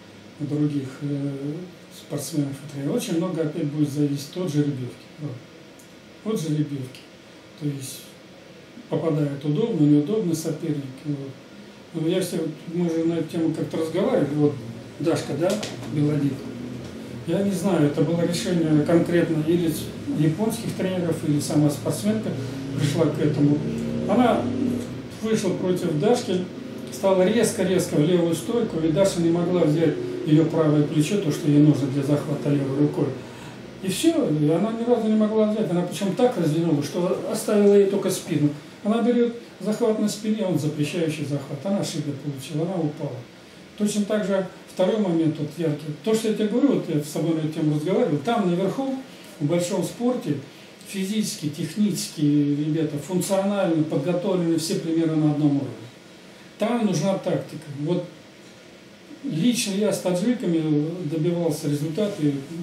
Speaker 2: спортсменов и тренеров, очень много опять будет зависеть от жеребьевки. От жеребьевки. То есть попадает удобно, неудобно соперник. Вот. Мы же на эту тему как-то разговаривали. Вот Дашка, да, Белодит. Я не знаю, это было решение конкретно или японских тренеров, или сама спортсменка пришла к этому. Она вышла против Дашки, стала резко-резко в левую стойку, и Даша не могла взять ее правое плечо, то, что ей нужно для захвата левой рукой. И все, и она ни разу не могла взять. Она причем так развернула, что оставила ей только спину. Она берет захват на спине, он запрещающий захват. Она ошибку получила, она упала. Точно так же второй момент вот яркий. То, что я тебе говорю, вот я с тобой на эту тему разговаривал, там наверху, в большом спорте, физически, технически ребята функционально подготовлены все примерно на одном уровне. Там нужна тактика. Вот лично я с таджиками добивался результата,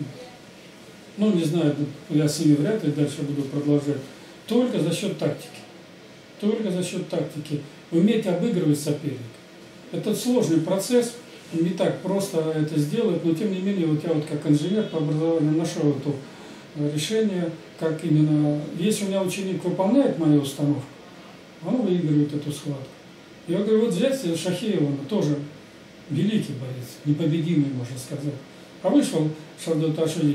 Speaker 2: ну не знаю, я с ними вряд ли дальше буду продолжать, только за счет тактики. Только за счет тактики. Уметь обыгрывать соперника. Это сложный процесс, не так просто это сделать, но тем не менее, вот я вот как инженер по образованию нашел это решение, как именно, если у меня ученик выполняет мою установку, он выигрывает эту схватку. Я говорю, вот взять Шахеева, тоже великий боец, непобедимый, можно сказать. А вышел Шавдаташвили,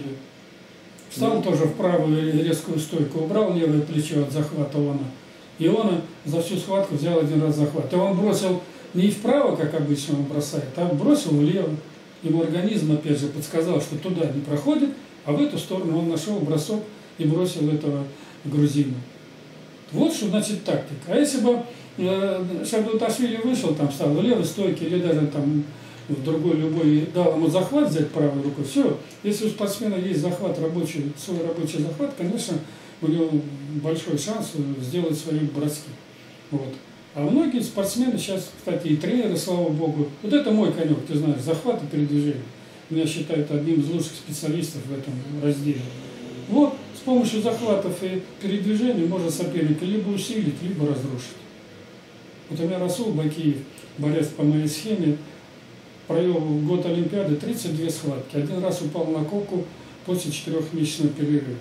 Speaker 2: встал тоже в правую резкую стойку, убрал левое плечо от захвата Она. И он за всю схватку взял один раз захват. И он бросил не вправо, как обычно он бросает, а бросил влево. Ему организм, опять же, подсказал, что туда не проходит, а в эту сторону он нашел бросок и бросил этого грузина. Вот что значит тактика. А если бы Шавдаташвили вышел, там стал в левой стойке или даже там в другой любой, дал ему захват взять правой рукой, все. Если у спортсмена есть захват рабочий, свой рабочий захват, конечно, у него большой шанс сделать свои броски. Вот. А многие спортсмены сейчас, кстати, и тренеры, слава богу, вот это мой конек, ты знаешь, захват и передвижение. Меня считают одним из лучших специалистов в этом разделе. Вот с помощью захватов и передвижений можно соперника либо усилить, либо разрушить. Вот у меня Расул Бакиев, борец по моей схеме, провел в год Олимпиады 32 схватки. Один раз упал на коку после 4-месячного перерыва.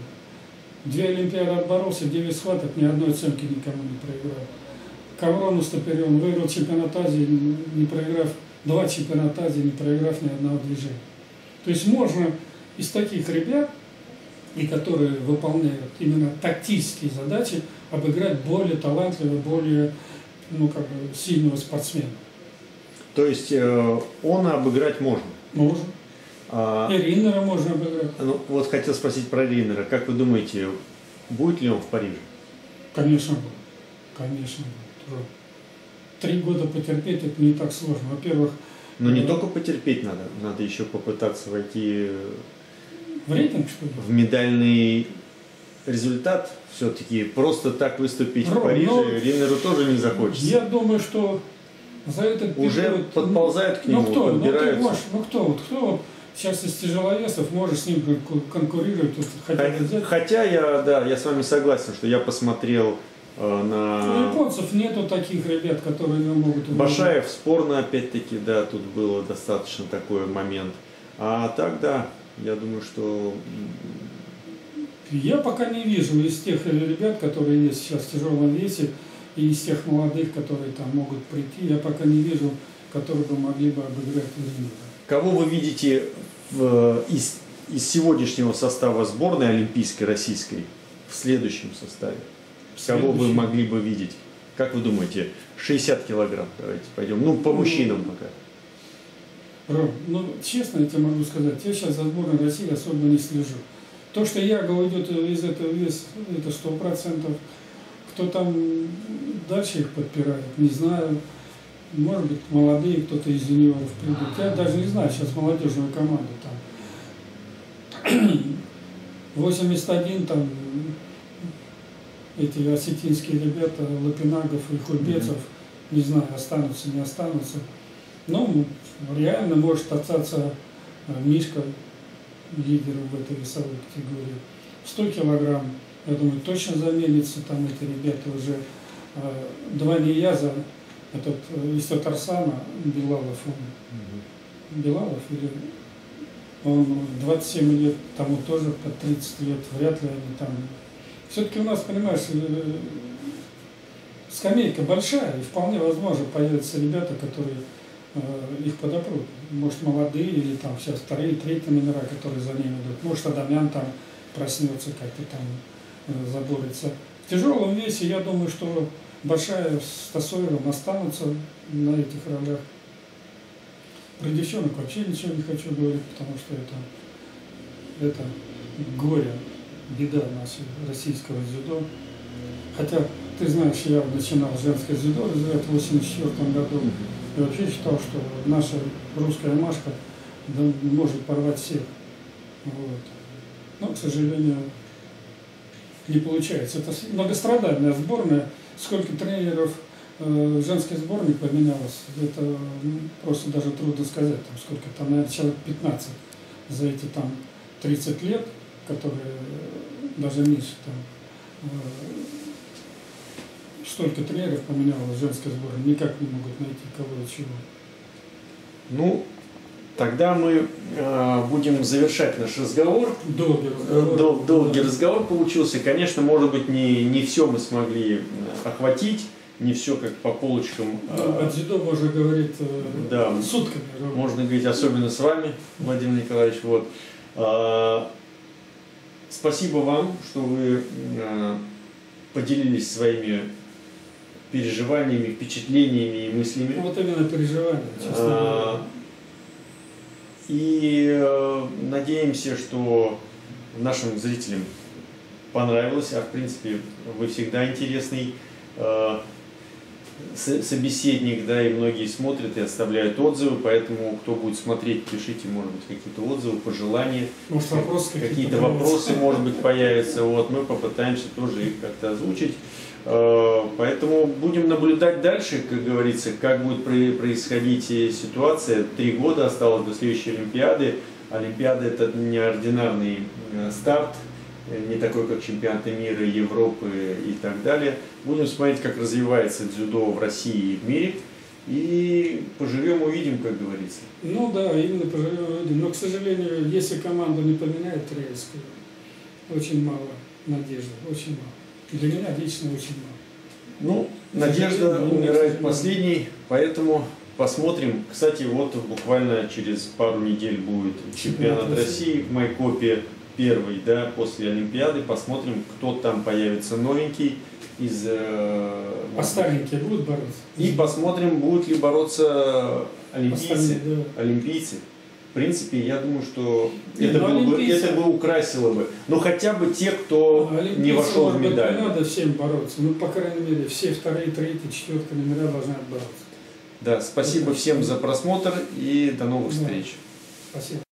Speaker 2: 2 Олимпиады отборолся, 9 схваток, ни одной оценки никому не проиграл. Коврон Устаперен выиграл чемпионат Азии, не проиграв, 2 чемпионата Азии, не проиграв ни одного движения. То есть можно из таких ребят, и которые выполняют именно тактические задачи, обыграть более талантливого, более сильного спортсмена.
Speaker 1: То есть он обыграть можно?
Speaker 2: Можно. И Риннера можно обыграть.
Speaker 1: Ну, вот хотел спросить про Риннера. Как вы думаете, будет ли он в Париже?
Speaker 2: Конечно будет. Конечно будет. 3 года потерпеть это не так сложно. Во-первых...
Speaker 1: Но не только потерпеть надо, надо еще попытаться войти
Speaker 2: в рейтинг, что ли?
Speaker 1: В медальный результат. Все-таки просто так выступить в Париже Риннеру тоже не захочется.
Speaker 2: Я думаю, что за этот период...
Speaker 1: Уже подползают к нему, подбираются.
Speaker 2: Кто сейчас из тяжеловесов может с ним конкурировать?
Speaker 1: Хотя я с вами согласен, что я посмотрел на...
Speaker 2: У японцев нету таких ребят, которые не могут...
Speaker 1: Башаев спорно, опять-таки, да, тут было достаточно такой момент. А так, да, я думаю, что...
Speaker 2: Я пока не вижу из тех ребят, которые есть сейчас в тяжелом весе, и из тех молодых, которые там могут прийти, я пока не вижу, которые бы могли бы обыграть Риннера.
Speaker 1: Кого вы видите из сегодняшнего состава сборной олимпийской российской в следующем составе? Кого вы могли бы видеть? Как вы думаете? 60 килограмм, давайте пойдем. Ну, по мужчинам пока.
Speaker 2: Ром, честно я тебе могу сказать, я сейчас за сборной России особо не слежу. То, что Яга уйдет из этого веса, это 100%. Кто там дальше их подпирает, не знаю. Может быть, молодые, кто-то из юниоров придут. Я даже не знаю, сейчас молодежная команда там. 81 там, эти осетинские ребята, Лапинагов и Хульбецов, не знаю, останутся, не останутся. Но реально может остаться Мишка, лидером в этой весовой категории. 100 килограмм, я думаю, точно заменится, там эти ребята уже. 2 Нияза, этот из Татарстана, Билалов, Билалов или он 27 лет, тому тоже по 30 лет, вряд ли они там. Все-таки у нас, понимаешь, скамейка большая, и вполне возможно появятся ребята, которые их подопрут. Может, молодые или там сейчас вторые, третьи номера, которые за ними идут. Может, Адамян там проснется, как-то там заборется. В тяжелом весе, я думаю, что Башаев с Тасоевым останутся на этих ролях. Про девчонок вообще ничего не хочу говорить, потому что это горе, беда нашего российского дзюдо. Хотя, ты знаешь, я начинал женское дзюдо развивать в 1984 году. И вообще считал, что наша русская Машка может порвать всех. Вот. Но, к сожалению, не получается. Это многострадальная сборная. Сколько тренеров женской сборной поменялось, это просто даже трудно сказать. Там сколько там, наверное, человек 15 за эти там 30 лет, которые даже меньше там. Столько тренеров поменялось в женской сборной, никак не могут найти кого и чего.
Speaker 1: Ну, тогда мы будем завершать наш разговор. Долгий разговор получился. Конечно, может быть, не все мы смогли охватить, не все как по полочкам.
Speaker 2: О дзюдо можно говорить
Speaker 1: да,
Speaker 2: сутками.
Speaker 1: Можно говорить, особенно с вами, Владимир Николаевич. Вот. Спасибо вам, что вы поделились своими переживаниями, впечатлениями и мыслями.
Speaker 2: Вот именно переживания, честно говоря.
Speaker 1: И надеемся, что нашим зрителям понравилось, а в принципе вы всегда интересный собеседник, да, и многие смотрят и оставляют отзывы, поэтому кто будет смотреть, пишите, может быть, какие-то отзывы, пожелания, какие-то вопросы, может быть, появятся, вот, мы попытаемся тоже их как-то озвучить. Поэтому будем наблюдать дальше, как говорится, как будет происходить ситуация. 3 года осталось до следующей Олимпиады. Олимпиада — это неординарный старт, не такой, как чемпионаты мира, Европы и так далее. Будем смотреть, как развивается дзюдо в России и в мире. И поживем, увидим, как говорится.
Speaker 2: Ну да, именно поживем, увидим. Но, к сожалению, если команда не поменяет тренерскую, очень мало надежды, очень мало. Для меня лично очень мало.
Speaker 1: Ну, надежда умирает последней, поэтому посмотрим. Кстати, вот буквально через пару недель будет чемпионат России в Майкопе, первый, да, после Олимпиады. Посмотрим, кто там появится новенький из...
Speaker 2: А старенькие будут бороться?
Speaker 1: И посмотрим, будут ли бороться олимпийцы.
Speaker 2: Да.
Speaker 1: Олимпийцы. В принципе, я думаю, что это бы украсило бы. Но хотя бы те, кто не вошел в медаль.
Speaker 2: Не надо всем бороться. Ну, по крайней мере, все 2-й, 3-й, 4-й номера должны бороться.
Speaker 1: Да, спасибо всем за просмотр и до новых встреч.
Speaker 2: Спасибо.